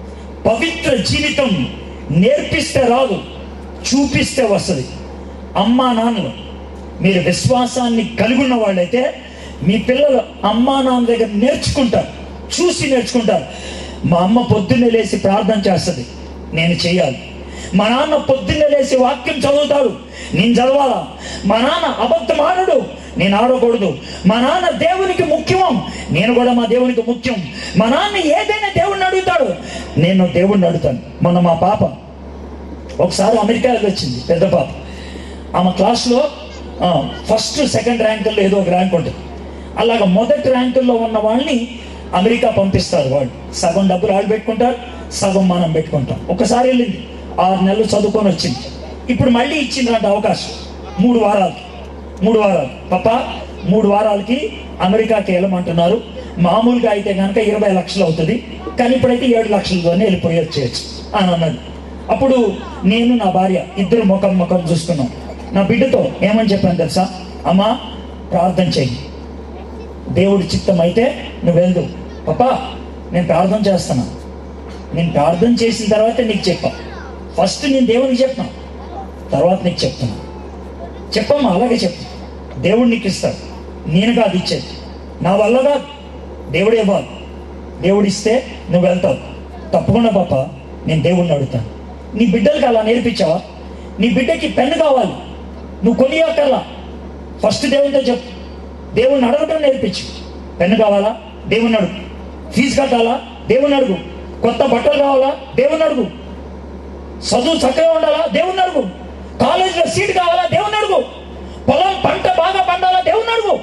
పవిత్ర జీవితం నేర్పిస్తే రాదు, చూపిస్తే వస్తుంది. అమ్మా నాన్నలు మీరు విశ్వాసాన్ని కలిగి ఉన్న వాళ్ళైతే మీ పిల్లలు అమ్మా నాన్న దగ్గర నేర్చుకుంటారు, చూసి నేర్చుకుంటారు. మా అమ్మ పొద్దున్నే లేచి ప్రార్థన చేస్తుంది, నేను చేయాలి. మా నాన్న పొద్దున్నే లేచి వాక్యం చదువుతాడు, నేను చదవాలా. మా నాన్న అబద్ధం ఆడడు, నేను ఆడకూడదు. మా నాన్న దేవునికి ముఖ్యం, నేను కూడా మా దేవునికి ముఖ్యం. మా నాన్న ఏదైనా దేవుణ్ణి అడుగుతాడు, నేను దేవుణ్ణి అడుగుతాను. మొన్న మా పాప ఒకసారి అమెరికాకి వచ్చింది, పెద్ద పాప. ఆమె క్లాస్లో ఫస్ట్ సెకండ్ ర్యాంకుల్లో ఏదో ఒక ర్యాంక్ ఉంటుంది. అలాగ మొదటి ర్యాంకుల్లో ఉన్న వాళ్ళని అమెరికా పంపిస్తారు. వాళ్ళు సగం డబ్బులు ఆడు పెట్టుకుంటారు, సగం మనం పెట్టుకుంటాం. ఒకసారి వెళ్ళింది, 6 నెలలు చదువుకొని వచ్చింది. ఇప్పుడు మళ్ళీ ఇచ్చిందంట అవకాశం 3 వారాలు. పాప 3 వారాలకి అమెరికాకి వెళ్ళమంటున్నారు. మామూలుగా అయితే కనుక 20 లక్షలు అవుతుంది, కానీ ఇప్పుడైతే 7 లక్షలతోనే వెళ్ళిపోయి వచ్చేయచ్చు అని అన్నది. అప్పుడు నేను నా భార్య ఇద్దరు ముఖం చూసుకున్నాం. నా బిడ్డతో ఏమని చెప్పాను తెలుసా? అమ్మా ప్రార్థన చెయ్యి, దేవుడి చిత్తం అయితే నువ్వు వెళ్దు. పాపా నేను ప్రార్థన చేస్తున్నా, నేను ప్రార్థన చేసిన తర్వాత నీకు చెప్పా. ఫస్ట్ నేను దేవునికి చెప్పినా, తర్వాత నీకు చెప్తున్నా. చెప్పమ్మా, అలాగే చెప్పు. దేవుడు నీకు ఇస్తాడు, నేను కాదు ఇచ్చేది, నా వల్ల కాదు, దేవుడే ఇవ్వాలి. దేవుడు ఇస్తే నువ్వు వెళ్తావు. తప్పకుండా పాప నేను దేవుడిని అడుగుతాను. నీ బిడ్డలకి అలా నేర్పించావా? నీ బిడ్డకి పెన్ను కావాలి, నువ్వు కొనియాకల్లా, ఫస్ట్ దేవునితో చెప్పు. దేవుణ్ణి అడగటం నేర్పించు. పెన్ను కావాలా? దేవుణ్ణి అడుగు. ఫీజు కట్టాలా? దేవుణ్ణి అడుగు. కొత్త బట్టలు కావాలా? దేవుణ్ణి అడుగు. చదువు చక్కగా ఉండాలా? దేవుణ్ణి అడుగు. కాలేజీలో సీట్ కావాలా? దేవుణ్ణి అడుగు. పొలం పంట బాగా పండాలా? దేవుణ్ణి అడుగు.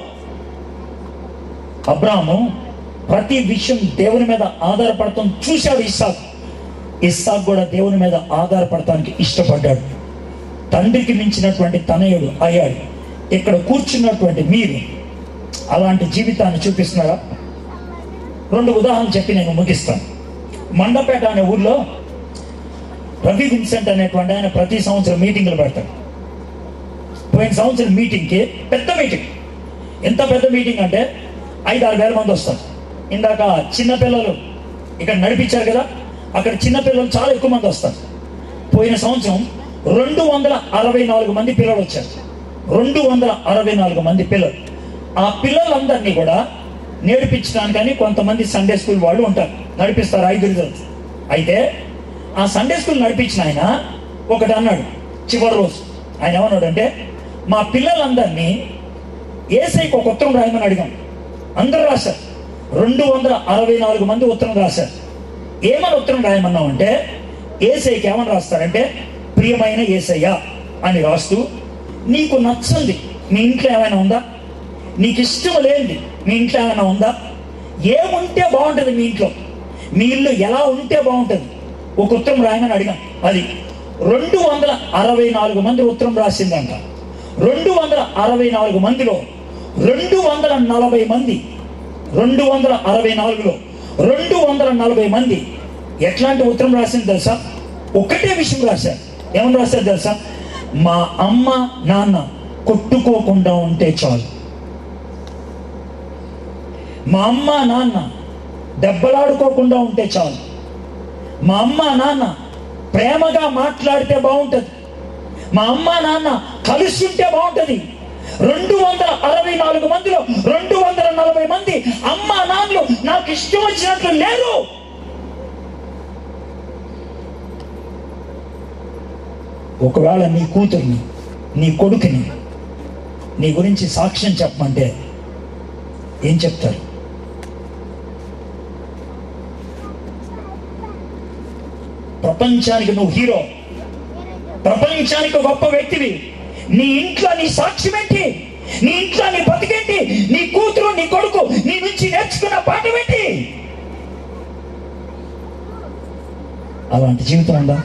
అబ్రాహాము ప్రతి విషయం దేవుని మీద ఆధారపడతాం చూశాడు. ఇస్సాకు కూడా దేవుని మీద ఆధారపడటానికి ఇష్టపడ్డాడు. తండ్రికి మించినటువంటి తనయుడు అయ్యాడు. ఇక్కడ కూర్చున్నటువంటి మీరు అలాంటి జీవితాన్ని చూపిస్తున్నారా? 2 ఉదాహరణలు చెప్పి నేను ముగిస్తాను. మండపేట అనే ఊర్లో రవి విన్సెంట్ అనేటువంటి ఆయన ప్రతి సంవత్సరం మీటింగ్లు పెడతాడు. పోయిన సంవత్సరం మీటింగ్కి పెద్ద మీటింగ్. ఎంత పెద్ద మీటింగ్ అంటే 5-6 వేల మంది వస్తారు. ఇందాక చిన్నపిల్లలు ఇక్కడ నడిపించారు కదా, అక్కడ చిన్నపిల్లలు చాలా ఎక్కువ మంది వస్తారు. పోయిన సంవత్సరం 264 మంది పిల్లలు వచ్చారు. 264 మంది పిల్లలు. ఆ పిల్లలందరినీ కూడా నేర్పించడానికని కొంతమంది సండే స్కూల్ వాళ్ళు ఉంటారు, నడిపిస్తారు 5 రోజులు. అయితే ఆ సండే స్కూల్ నడిపించిన ఆయన ఒకటి అన్నాడు. చివరి రోజు ఆయన ఏమన్నాడు అంటే, మా పిల్లలందరినీ యేసయ్యకి ఒక ఉత్తరం రాయమని అడిగాం. అందరూ రాశారు. 264 మంది ఉత్తరం రాశారు. ఏమని ఉత్తరం రాయమన్నాం అంటే, యేసయ్యకి ఏమని రాస్తారంటే, ప్రియమైన యేసయ్య అని రాస్తూ, నీకు నచ్చంది మీ ఇంట్లో ఏమైనా ఉందా? నీకు ఇష్టం లేనిది మీ ఇంట్లో ఏమైనా ఉందా? ఏముంటే బాగుంటుంది మీ ఇంట్లో, మీ ఇల్లు ఎలా ఉంటే బాగుంటుంది, ఒక ఉత్తరం రాయమని అడిగాం. అది 264 మంది ఉత్తరం రాసిందంట. 264 మందిలో 240 మంది, 264లో 240 మంది ఎట్లాంటి ఉత్తరం రాసింది తెలుసా? ఒకటే విషయం రాశారు. ఏమని రాశారు తెలుసా? మా అమ్మ నాన్న కొట్టుకోకుండా ఉంటే చాలు, మా అమ్మ నాన్న దెబ్బలాడుకోకుండా ఉంటే చాలు, మా అమ్మ నాన్న ప్రేమగా మాట్లాడితే బాగుంటుంది, మా అమ్మ నాన్న కలిసి ఉంటే బాగుంటుంది. 264 మందిలో 240 మంది అమ్మ నాన్నలు నాకు ఇష్టం వచ్చినట్లు లేరు. ఒకవేళ నీ కూతుర్ని, నీ కొడుకుని నీ గురించి సాక్ష్యం చెప్పమంటే ఏం చెప్తారు? ప్రపంచానికి నువ్వు హీరో, ప్రపంచానికి గొప్ప వ్యక్తివి. నీ ఇంట్లో నీ సాక్ష్యం ఏంటి? నీ ఇంట్లో నీ బతికేంటి? నీ కూతురు నీ కొడుకు నీ నుంచి నేర్చుకున్న పాఠం ఏంటి? అలాంటి జీవితం ఉందా?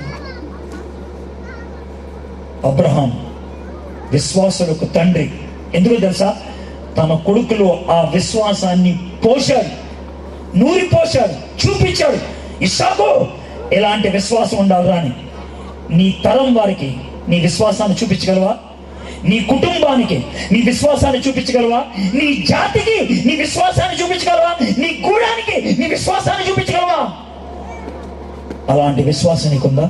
అబ్రహాం విశ్వాసులకు తండ్రి. ఎందుకు తెలుసా? తన కొడుకులో ఆ విశ్వాసాన్ని పోశాడు, నూరిపోశాడు, చూపించాడు. ఇస్సాకు ఎలాంటి విశ్వాసం ఉండాలి అని. నీ తరం వారికి నీ విశ్వాసాన్ని చూపించగలవా? నీ కుటుంబానికి నీ విశ్వాసాన్ని చూపించగలవా? నీ జాతికి నీ విశ్వాసాన్ని చూపించగలవా? నీ గూడానికి నీ విశ్వాసాన్ని చూపించగలవా? అలాంటి విశ్వాసం నీకుందా?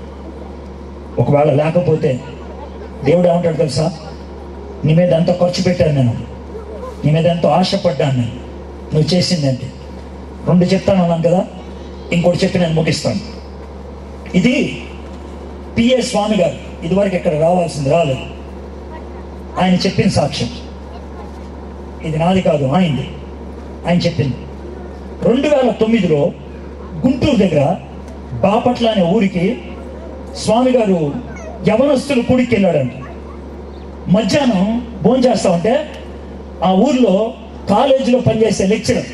ఒకవేళ లేకపోతే దేవుడు ఏమంటాడు తెలుసా? నీ మీద ఎంతో ఖర్చు పెట్టాను నేను, నీ మీద ఎంతో ఆశపడ్డాను నేను, నువ్వు చేసిందంటే. 2 చెప్తాను అన్నాను కదా, ఇంకోటి చెప్పి నేను ముగిస్తాను. ఇది పిఏ స్వామి గారు, ఇదివరకు ఇక్కడ రావాల్సింది రాలేదు. ఆయన చెప్పిన సాక్ష్యం ఇది, నాది కాదు, ఆయనది. ఆయన చెప్పింది 2009లో గుంటూరు దగ్గర బాపట్ల అనే ఊరికి స్వామి గారు యవనస్తులు కూడికి వెళ్ళాడంట. మధ్యాహ్నం భోజనం చేస్తా ఉంటే ఆ ఊర్లో కాలేజీలో పనిచేసే లెక్చరర్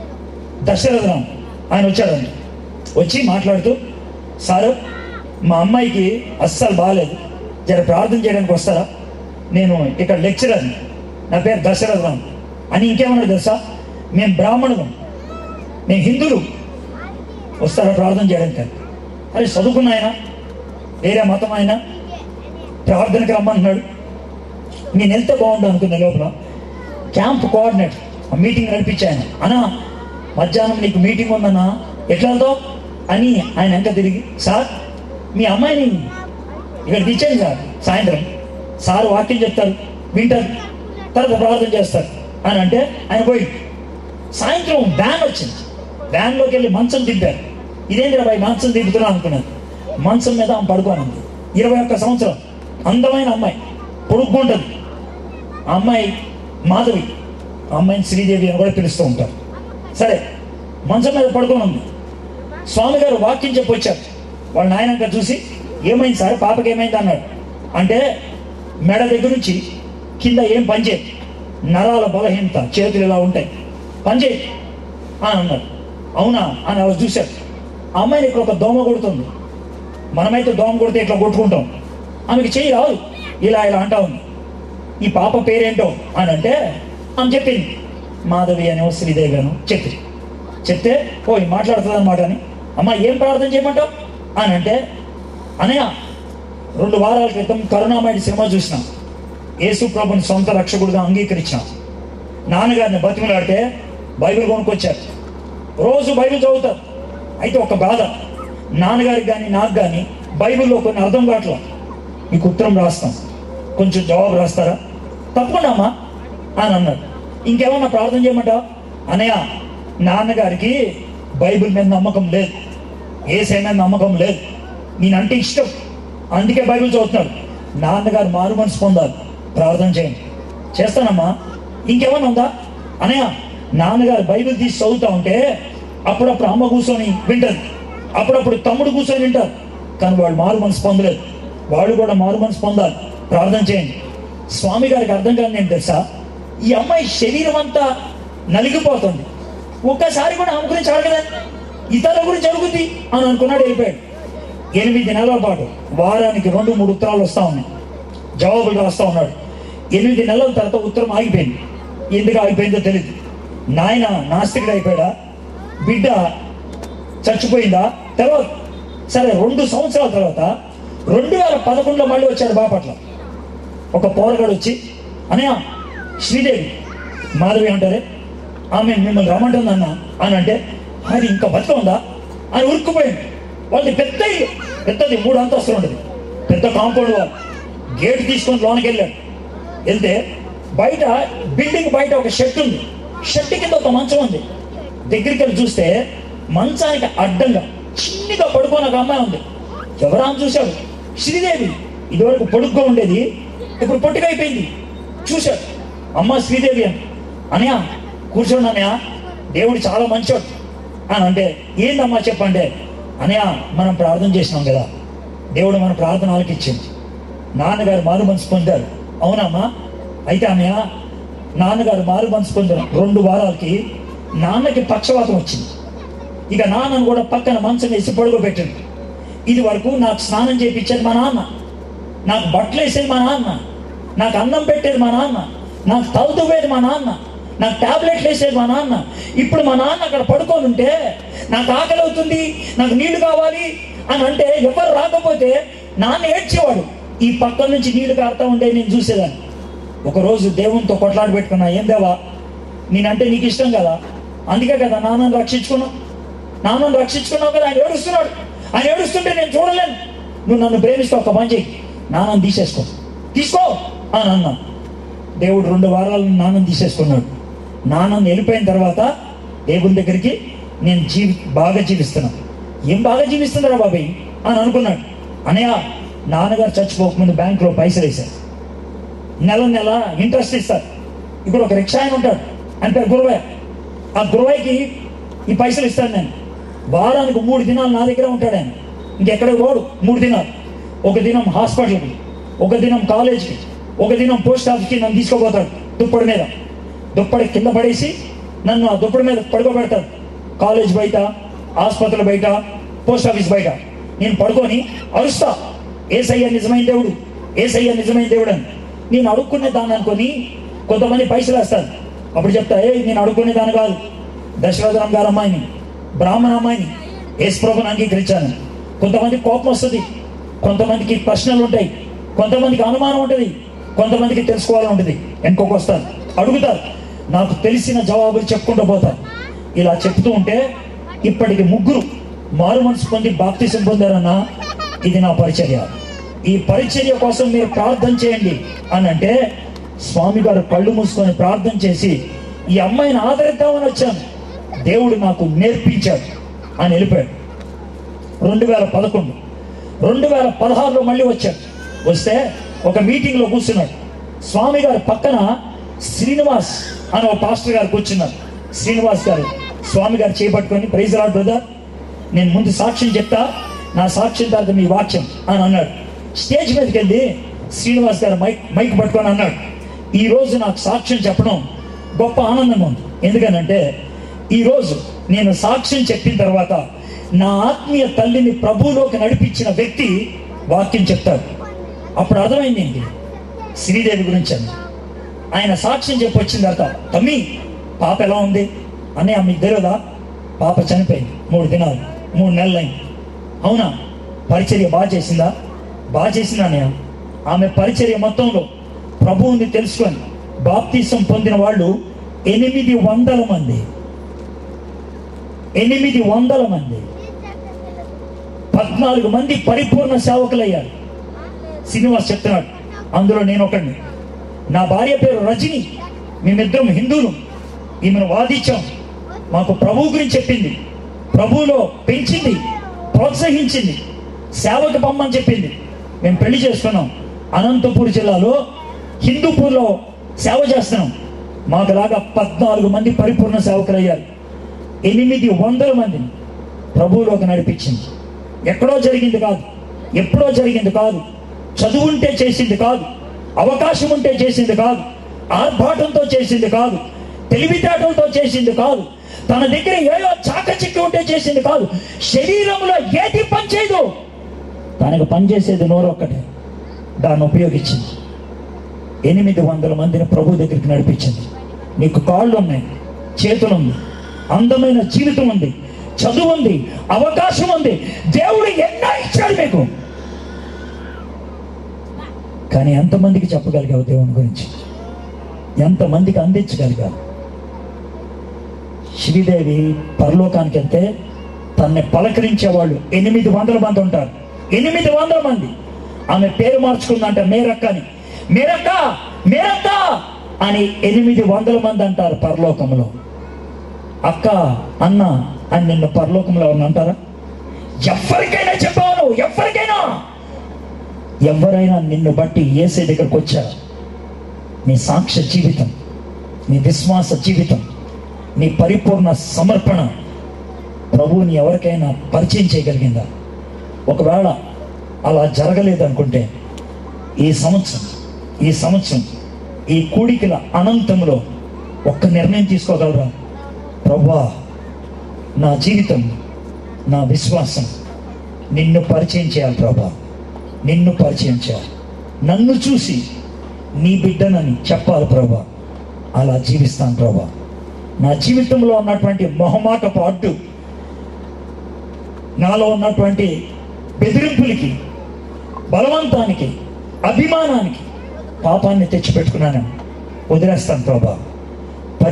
దశరథరాం ఆయన వచ్చాడంట. వచ్చి మాట్లాడుతూ, సార్ మా అమ్మాయికి అస్సలు బాగాలేదు, జర ప్రార్థన చేయడానికి వస్తారా? నేను ఇక్కడ లెక్చరర్ని, నా పేరు దశరథరాం అని. ఇంకేమన్నాడు తెలుసా? మేము బ్రాహ్మణులం, మేము హిందువులు, వస్తారా ప్రార్థన చేయడానికి? అరే చదువుకున్న ఆయన, వేరే మతం ఆయన, ప్రార్థనకి రమ్మంటున్నాడు. నేను వెళ్తే బాగుండు అనుకున్న లోపల క్యాంప్ కోఆర్డినేటర్ ఆ మీటింగ్ నడిపించాయన. అన్నా మధ్యాహ్నం నీకు మీటింగ్ ఉందన్నా, ఎట్లా వెళ్తావు అని ఆయన వెంట తిరిగి, సార్ మీ అమ్మాయిని ఇక్కడికి ఇచ్చాను సార్, సాయంత్రం సార్ వాక్యం చెప్తారు, వింటారు, తర్వాత ప్రార్థన చేస్తారు అని అంటే ఆయన పోయి సాయంత్రం వ్యాన్ వచ్చింది. వ్యాన్లోకి వెళ్ళి మంచం దింపారు. ఇదేంటి రాబాయి మంచం దింపుతున్నా అనుకున్నాను. మంచం మీద ఆమె పడుకోనుంది. 21 సంవత్సరం, అందమైన అమ్మాయి, పొడుగ్గుంటుంది. ఆ అమ్మాయి మాధవి, ఆ అమ్మాయిని శ్రీదేవి అని కూడా పిలుస్తూ ఉంటారు. సరే, మంచం మీద పడుకొని ఉంది. స్వామి గారు వాక్యం చెప్పి వచ్చారు. వాళ్ళ నాయనంక చూసి, ఏమైంది సార్, పాపకి ఏమైంది అన్నాడు. అంటే మెడ దగ్గర నుంచి కింద ఏం పనిచేయదు, నరాల బలహీనత, చేతులు ఇలా ఉంటాయి, పనిచేయదు అని అన్నాడు. అవునా అని అలా చూశారు. ఆ అమ్మాయిని ఇక్కడ ఒక దోమ కొడుతుంది. మనమైతే దోమ కొడితే ఇట్లా కొట్టుకుంటాం, ఆమెకి చెయ్యి రాదు, ఇలా ఇలా అంటా ఉంది. ఈ పాప పేరేంటో అని అంటే ఆమె చెప్పింది, మాధవి అనో శ్రీదేవి అనో చెప్తే ఓ మాట్లాడుతుంది అనమాట. అని అమ్మ ఏం ప్రార్థన చేయమంటావు అని అంటే, అనయ్య 2 వారాల క్రితం కరుణామయుడి సినిమా చూసినా, యేసు ప్రభుని సొంత రక్షకుడిగా అంగీకరించిన. నాన్నగారిని బతిమలాడితే బైబిల్ కొనుక్కొచ్చారు. రోజు బైబిల్ చదువుతారు. అయితే ఒక బాధ, నాన్నగారికి కానీ నాకు కానీ బైబిల్లో కొన్ని అర్థం కావట్లా. మీకు ఉత్తరం రాస్తాం, కొంచెం జవాబు రాస్తారా? తప్పకుండా అమ్మా అని అన్నాడు. ఇంకేమన్నా ప్రార్థన చేయమంటావా? అనయ్య నాన్నగారికి బైబిల్ మీద నమ్మకం లేదు, యేసయ్య మీద నమ్మకం లేదు, నేనంటే ఇష్టం, అందుకే బైబిల్ చదువుతున్నాడు. నాన్నగారు మారు మనసు పొందాలి, ప్రార్థన చేయండి. చేస్తానమ్మా. ఇంకేమన్నా ఉందా? అనయ్య నాన్నగారు బైబిల్ తీసి చదువుతా ఉంటే అప్పుడప్పుడు అమ్మ కూర్చొని వింటారు, అప్పుడప్పుడు తమ్ముడు కూర్చొని వింటారు, కానీ వాళ్ళు మారు మనసు పొందలేదు, వాళ్ళు కూడా మారు మనసు పొందాలి, ప్రార్థన చేయండి. స్వామి గారికి అర్థం కాదు ఏంటి తెలుసా? ఈ అమ్మాయి శరీరం అంతా నలిగిపోతుంది, ఒక్కసారి కూడా ఆమె గురించి అడగలేదు, ఇతరుల గురించి అడుగుద్ది అని అనుకున్నాడు. వెళ్ళిపోయాడు. 8 నెలల పాటు వారానికి 2-3 ఉత్తరాలు వస్తూ ఉన్నాయి, జవాబులు రాస్తూ ఉన్నాడు. 8 నెలల తర్వాత ఉత్తరం ఆగిపోయింది. ఎందుకు ఆగిపోయిందో తెలియదు. నాయన నాస్తికుడు అయిపోయాడా, బిడ్డ చచ్చిపోయిందా తెలియదు. సరే, 2 సంవత్సరాల తర్వాత 2011లో మళ్ళీ వచ్చాడు బాపట్ల. ఒక పోరగాడు వచ్చి, అనయ్య శ్రీదేవి మాధవి అంటారే, ఆమె మిమ్మల్ని రమ్మంటుంది అన్న అని అంటే, అది ఇంకా బతిక ఉందా అని ఉరుక్కుపోయింది. వాళ్ళది పెద్ద ఇల్లు, పెద్దది 3 అంతస్తులు ఉండేది, పెద్ద కాంపౌండ్ వాళ్ళు. గేట్ తీసుకొని లోనికి వెళ్ళాడు. వెళ్తే బయట బిల్డింగ్ బయట ఒక షెడ్ ఉంది, షెడ్ కింద ఒక మంచం ఉంది. దగ్గరికి వెళ్ళి చూస్తే మంచానికి అడ్డంగా చిన్నగా పడుకొని ఒక అమ్మాయి ఉంది. ఎవరా చూశాడు? శ్రీదేవి. ఇదివరకు పొడుగ్గా ఉండేది, ఇప్పుడు పొట్టిగా అయిపోయింది. చూశాడు, అమ్మ శ్రీదేవి అని. అనయ్య కూర్చోండి అనయ్య, దేవుడు చాలా మంచోడు అని అంటే, ఏందమ్మా చెప్పండి. అనయ్య మనం ప్రార్థన చేసినాం కదా, దేవుడు మన ప్రార్థన ఆలకించింది, నాన్నగారు మారు మనసు పొందారు. అవునమ్మా. అయితే అన్నయ్య నాన్నగారు మారు మనసు పొందారు. 2 వారాలకి నాన్నకి పక్షవాతం వచ్చింది. ఇక నాన్నను కూడా పక్కన మంచం వేసి పడుకోబెట్టింది. ఇది వరకు నాకు స్నానం చేయించేది మా నాన్న, నాకు బట్టలు వేసేది మా నాన్న, నాకు అన్నం పెట్టేది మా నాన్న, నాకు తల దువ్వేది మా నాన్న, నాకు టాబ్లెట్లు వేసేది మా నాన్న. ఇప్పుడు మా నాన్న అక్కడ పడుకొని ఉంటే నాకు ఆకలి అవుతుంది, నాకు నీళ్లు కావాలి అని అంటే ఎవరు రాకపోతే నాన్న ఏడ్చేవాడు. ఈ పక్కన నుంచి నీళ్లు కారుతా ఉంటే నేను చూసేదాన్ని. ఒకరోజు దేవునితో కొట్లాడి పెట్టుకున్నా, ఏం దేవా నేనంటే నీకు ఇష్టం కదా, అందుకే కదా నాన్నను రక్షించుకున్నావు కదా. ఆయన ఏడుస్తున్నాడు. ఆయన ఏడుస్తుంటే నేను చూడలేను. నువ్వు నన్ను ప్రేమిస్తూ ఒక పని చేయి, నాన్నని తీసుకో అని అన్నా. దేవుడు 2 వారాలు నాన్నని తీసేసుకున్నాడు. నాన్నని వెళ్ళిపోయిన తర్వాత దేవుని దగ్గరికి నేను బాగా జీవిస్తున్నాను. ఏం బాగా జీవిస్తున్నారా బాబాయ్ అని అనుకున్నాడు. అనయ్య, నాన్నగారు చచ్చిపోకముందు బ్యాంకులో పైసలు వేశారు, నెల ఇంట్రెస్ట్ ఇస్తారు. ఇక్కడ ఒక రిక్షా ఆయన ఉంటాడు, ఆయన పేరు గురువయ్య. ఆ గురువయ్యకి ఈ పైసలు ఇస్తాను నేను. వారానికి 3 దినాలు నా దగ్గర ఉంటాడు ఆయన, ఇంకెక్కడికి పోడు. 3 దినాలు, ఒక దినం హాస్పిటల్కి, ఒక దినం కాలేజ్కి, ఒక దినం పోస్ట్ ఆఫీస్కి నన్ను తీసుకుపోతాడు. దుప్పటి కింద పడేసి నన్ను ఆ దుప్పటి మీద పడుకోబెడతాడు. కాలేజ్ బయట, ఆసుపత్రుల బయట, పోస్ట్ ఆఫీస్ బయట నేను పడుకొని అరుస్తా, ఏసయ్య నిజమైన దేవుడు, ఏసయ్య నిజమైన దేవుడు అని. నేను అడుక్కునే దాన్ని అనుకొని కొంతమంది పైసలు వేస్తారు. అప్పుడు చెప్తా, నేను అడుక్కునే దాన్ని కాదు, దశరథరామ్ గారు అమ్మాయిని, బ్రాహ్మణ అమ్మాయిని యేసుప్రభుని అంగీకరించాను. కొంతమంది కోపం వస్తుంది, కొంతమందికి ప్రశ్నలు ఉంటాయి, కొంతమందికి అనుమానం ఉంటుంది, కొంతమందికి తెలుసుకోవాలని ఉంటుంది. వెనుకోకి వస్తారు, అడుగుతారు, నాకు తెలిసిన జవాబులు చెప్పుకుంటూ పోతారు. ఇలా చెప్తూ ఉంటే ఇప్పటికి 3 మారు మనసు పొంది బాప్తిసం పొందారన్నా. ఇది నా పరిచర్య. ఈ పరిచర్య కోసం మీరు ప్రార్థన చేయండి అని అంటే స్వామి గారు కళ్ళు మూసుకొని ప్రార్థన చేసి ఈ అమ్మాయిని ఆదరిద్దామని వచ్చాను, దేవుడు నాకు నేర్పించాడు అని వెళ్ళిపోయాడు. 2011, 2016లో మళ్ళీ వచ్చాడు. వస్తే ఒక మీటింగ్లో కూర్చున్నాడు. స్వామి గారు పక్కన శ్రీనివాస్ అని ఒక పాస్టర్ గారు కూర్చున్నారు. శ్రీనివాస్ గారు స్వామి గారు చేపట్టుకొని, ప్రైజ్ లార్డ్ బ్రదర్, నేను ముందు సాక్ష్యం చెప్తా, నా సాక్ష్యం తర్వాత మీ వాక్యం అని అన్నాడు. స్టేజ్ మీదకి వెళ్ళి శ్రీనివాస్ గారు మైక్ పట్టుకొని అన్నాడు, ఈరోజు నాకు సాక్ష్యం చెప్పడం గొప్ప ఆనందంగా ఉంది. ఎందుకనంటే ఈరోజు నేను సాక్ష్యం చెప్పిన తర్వాత నా ఆత్మీయ తల్లిని ప్రభువులోకి నడిపించిన వ్యక్తి వాక్యం చెప్తాడు. అప్పుడు అర్థమైంది ఏంటి శ్రీదేవి గురించి అని. ఆయన సాక్ష్యం చెప్పి వచ్చిన తర్వాత, తమ్మి పాప ఎలా ఉంది అన్నయ్య, మీకు తెలియదా? పాప చనిపోయింది 3 దినాలు, 3 నెలలు అయింది. అవునా? పరిచర్య బాగా చేసిందా? బాగా చేసిందా అన్నయ్య. ఆమె పరిచర్య మొత్తంలో ప్రభువుని తెలుసుకొని బాప్తిసం పొందిన వాళ్ళు 800 మంది, 800 మంది, 14 మంది పరిపూర్ణ సేవకులయ్యారు. శ్రీనివాస్ చెప్తున్నాడు, అందులో నేను ఒకడిని. నా భార్య పేరు రజని, మేమిద్దరం హిందువులు. ఈమెను వాదించాం, మాకు ప్రభువు గురించి చెప్పింది, ప్రభువులో పెంచింది, ప్రోత్సహించింది, సేవకు పంపని చెప్పింది. మేము పెళ్లి చేసుకున్నాం. అనంతపూర్ జిల్లాలో హిందూపూర్లో సేవ చేస్తున్నాం. మాకులాగా 14 మంది పరిపూర్ణ సేవకులు అయ్యారు. 800 మందిని ప్రభువులోకి నడిపించింది. ఎక్కడో జరిగింది కాదు, ఎప్పుడో జరిగింది కాదు, చదువు ఉంటే చేసింది కాదు, అవకాశం ఉంటే చేసింది కాదు, ఆర్భాటంతో చేసింది కాదు, తెలివితేటలతో చేసింది కాదు, తన దగ్గర ఏదో చాకచిక్కి ఉంటే చేసింది కాదు. శరీరంలో ఏది పనిచేయదు, తనకు పనిచేసేది నోరు ఒక్కటే, దాన్ని ఉపయోగించింది. 800 మందిని ప్రభు దగ్గరికి నడిపించింది. నీకు కాళ్ళు ఉన్నాయి, చేతులు ఉంది, అందమైన జీవితం ఉంది, చదువు ఉంది, అవకాశం ఉంది, దేవుడు ఎన్నో ఇచ్చాడు మీకు. కానీ ఎంతమందికి చెప్పగలిగావు దేవుని గురించి? ఎంతమందికి అందించగలిగావు? శ్రీదేవి పరలోకానికి వెళ్తే తనని పలకరించే వాళ్ళు 800 మంది ఉంటారు. 800 మంది. ఆమె పేరు మార్చుకుందంట మేరక్క అని. మేరక్క మేరక్క అని 800 మంది అంటారు పరలోకంలో. అక్క, అన్న అని నిన్ను పరలోకంలో ఎవరిని అంటారా? ఎవరికైనా చెప్పాను, ఎవరైనా నిన్ను బట్టి యేసే దగ్గరకు వచ్చారు. నీ సాక్ష్య జీవితం, నీ విశ్వాస జీవితం, నీ పరిపూర్ణ సమర్పణ ప్రభువుని ఎవరికైనా పరిచయం చేయగలిగిందా? ఒకవేళ అలా జరగలేదనుకుంటే ఈ సంవత్సరం ఈ కూడికల అనంతంలో ఒక్క నిర్ణయం తీసుకోగలరా? ప్రభువా, నా జీవితం, నా విశ్వాసం నిన్ను పరిచయం చేయాలి ప్రభువా, నిన్ను పరిచయం చేయాలి, నన్ను చూసి నీ బిడ్డనని చెప్పాలి ప్రభువా. అలా జీవిస్తాను ప్రభువా. నా జీవితంలో ఉన్నటువంటి మొహమాటపు అడ్డు, నాలో ఉన్నటువంటి బెదిరింపులకి, బలవంతానికి, అభిమానానికి, పాపాన్ని తెచ్చిపెట్టుకున్నాను, వదిలేస్తాను ప్రభా.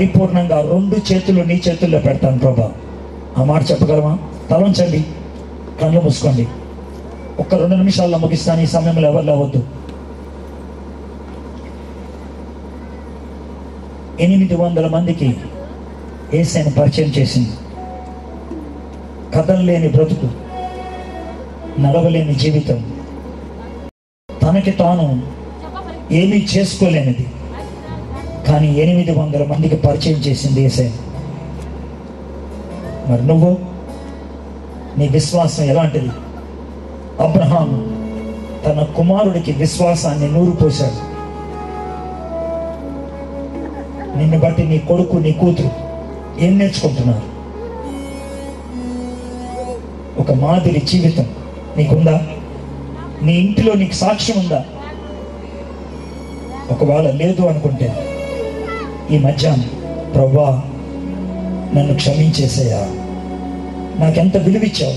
పరిపూర్ణంగా 2 చేతులు నీ చేతుల్లో పెడతాను ప్రభా. ఆ మాట చెప్పగలమా? తలంచండి. కళ్ళు మూసుకోండి. ఒక్క 2 నిమిషాల్లో ముగిస్తాను. ఈ సమయంలో ఎవరు లేవద్దు. 800 మందికి యేసయ్యను పరిచయం చేసింది. కదలలేని బ్రతుకు, నడవలేని జీవితం, తనకి తాను ఏమీ చేసుకోలేనిది, కానీ 800 మందికి పరిచయం చేసింది యేసయ్య. మరి నువ్వు, నీ విశ్వాసం ఎలాంటిది? అబ్రహాం తన కుమారుడికి విశ్వాసాన్ని నూరిపోశాడు. నిన్ను బట్టి నీ కొడుకు, నీ కూతురు ఏం నేర్చుకుంటున్నారు? ఒక మాదిరి జీవితం నీకుందా? నీ ఇంటిలో నీకు సాక్ష్యం ఉందా? ఒకవేళ లేదు అనుకుంటే ఈ మధ్యాహ్నం, ప్రభువా నన్ను క్షమించేసేయా, నాకెంత విలువిచ్చావు,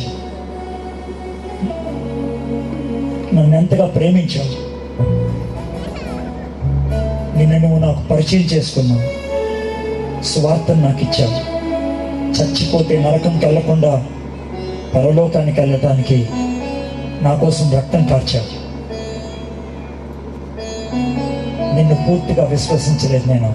నన్ను ఎంతగా ప్రేమించావు, నిన్ను నువ్వు నాకు పరిచయం చేసుకున్నావు, సువార్తను నాకు ఇచ్చావు, చచ్చిపోతే నరకంకి వెళ్ళకుండా పరలోకానికి వెళ్ళటానికి నా కోసం రక్తం కార్చావు. నిన్ను పూర్తిగా విశ్వసించలేదు, నేను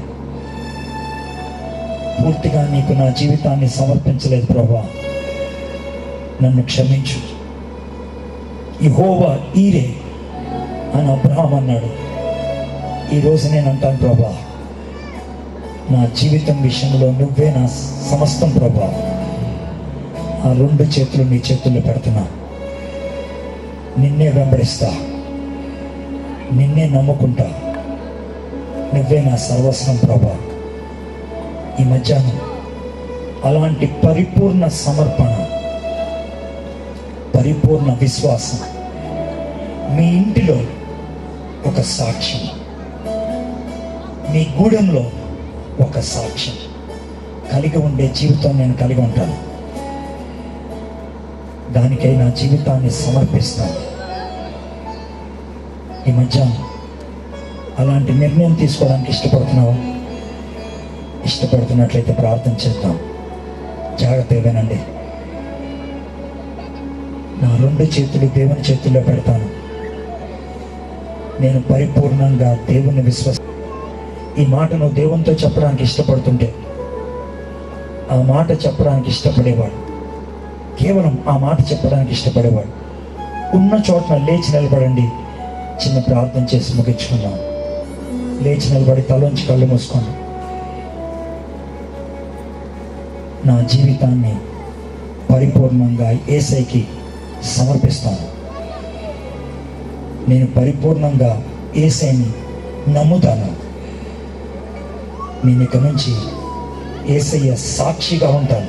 పూర్తిగా నీకు నా జీవితాన్ని సమర్పించలేదు ప్రభువా, నన్ను క్షమించు. యెహోవా ఈరే అని అబ్రహాం అన్నాడు. ఈరోజు నేను అంటాను, ప్రభువా నా జీవితం విషయంలో నువ్వే నా సమస్తం ప్రభువా. ఆ 2 చేతులు నీ చేతుల్లో పెడుతున్నా. నిన్నే వెంబడిస్తా, నిన్నే నమ్ముకుంటా, నువ్వే నా సర్వస్వం ప్రభువా. ఈ మధ్యాహ్నం అలాంటి పరిపూర్ణ సమర్పణ, పరిపూర్ణ విశ్వాసం మీ ఇంటిలో ఒక సాక్ష్యం, మీ గూడెంలో ఒక సాక్ష్యం కలిగి ఉండే జీవితం నేను కలిగి ఉంటాను. దానికై నా జీవితాన్ని సమర్పిస్తాను. ఈ మధ్యాహ్నం అలాంటి నిర్ణయం తీసుకోవడానికి ఇష్టపడుతున్నావా? ఇష్టపడుతున్నట్లయితే ప్రార్థన చేద్దాం. జాగ్రత్తగా వినండి. నా 2 చేతులు దేవుని చేతుల్లో పెడతాను. నేను పరిపూర్ణంగా దేవుని ఈ మాటను దేవునితో చెప్పడానికి ఇష్టపడుతుంటే, ఆ మాట చెప్పడానికి ఇష్టపడేవాడు, కేవలం ఆ మాట చెప్పడానికి ఇష్టపడేవాడు, ఉన్న చోట లేచి నిలబడండి. చిన్న ప్రార్థన చేసి ముగించుకుందాం. లేచి నిలబడి తలోంచి కళ్ళు మూసుకోండి. నా జీవితాన్ని పరిపూర్ణంగా యేసయ్యకి సమర్పిస్తాను. నేను పరిపూర్ణంగా యేసయ్యని నమ్ముతాను. నేను ఇక నుంచి యేసయ్య సాక్షిగా ఉంటాను.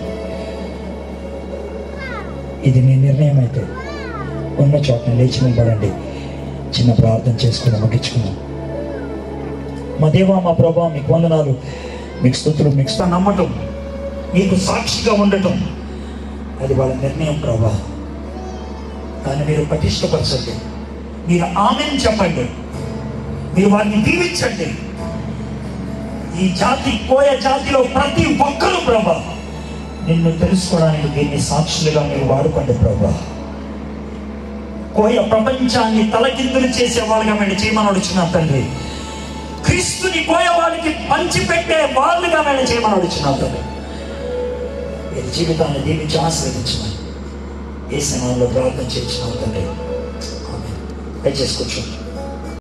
ఇది నీ నిర్ణయం అయితే ఉన్న చోట లేచి నిలబడండి. చిన్న ప్రార్థన చేసుకుని ముగించుకున్నాం. మా దేవా, మా ప్రభా, మీకు వందనాలు, మీకు స్తుతులు, మీకు నమ్మటం, మీకు సాక్షిగా ఉండటం అది వాళ్ళ నిర్ణయం ప్రభా. కానీ మీరు పటిష్టపరచండి, మీరు ఆమెను చెప్పండి, మీరు వారిని దీవించండి. ఈ జాతి, కోయ జాతిలో ప్రతి ఒక్కరూ ప్రభా నిన్ను తెలుసుకోవడానికి దీన్ని సాక్షులుగా మీరు వాడుకోండి ప్రభా. కోయ ప్రపంచాన్ని తలకిందులు చేసే వాళ్ళుగా మేము చేయమని అడుగుతున్నా తండ్రి. క్రీస్తుని కోయ వాళ్ళకి పంచిపెట్టే వాళ్ళుగా మేము చేయమని అడుగుతున్నా తండ్రి. మీరు జీవితాన్ని దీవించి ఆశీర్వదించమని యేసు నామములో ప్రార్థన చేయించున్నాం తండ్రి. ఆమేన్. దయచేసి కూర్చోండి.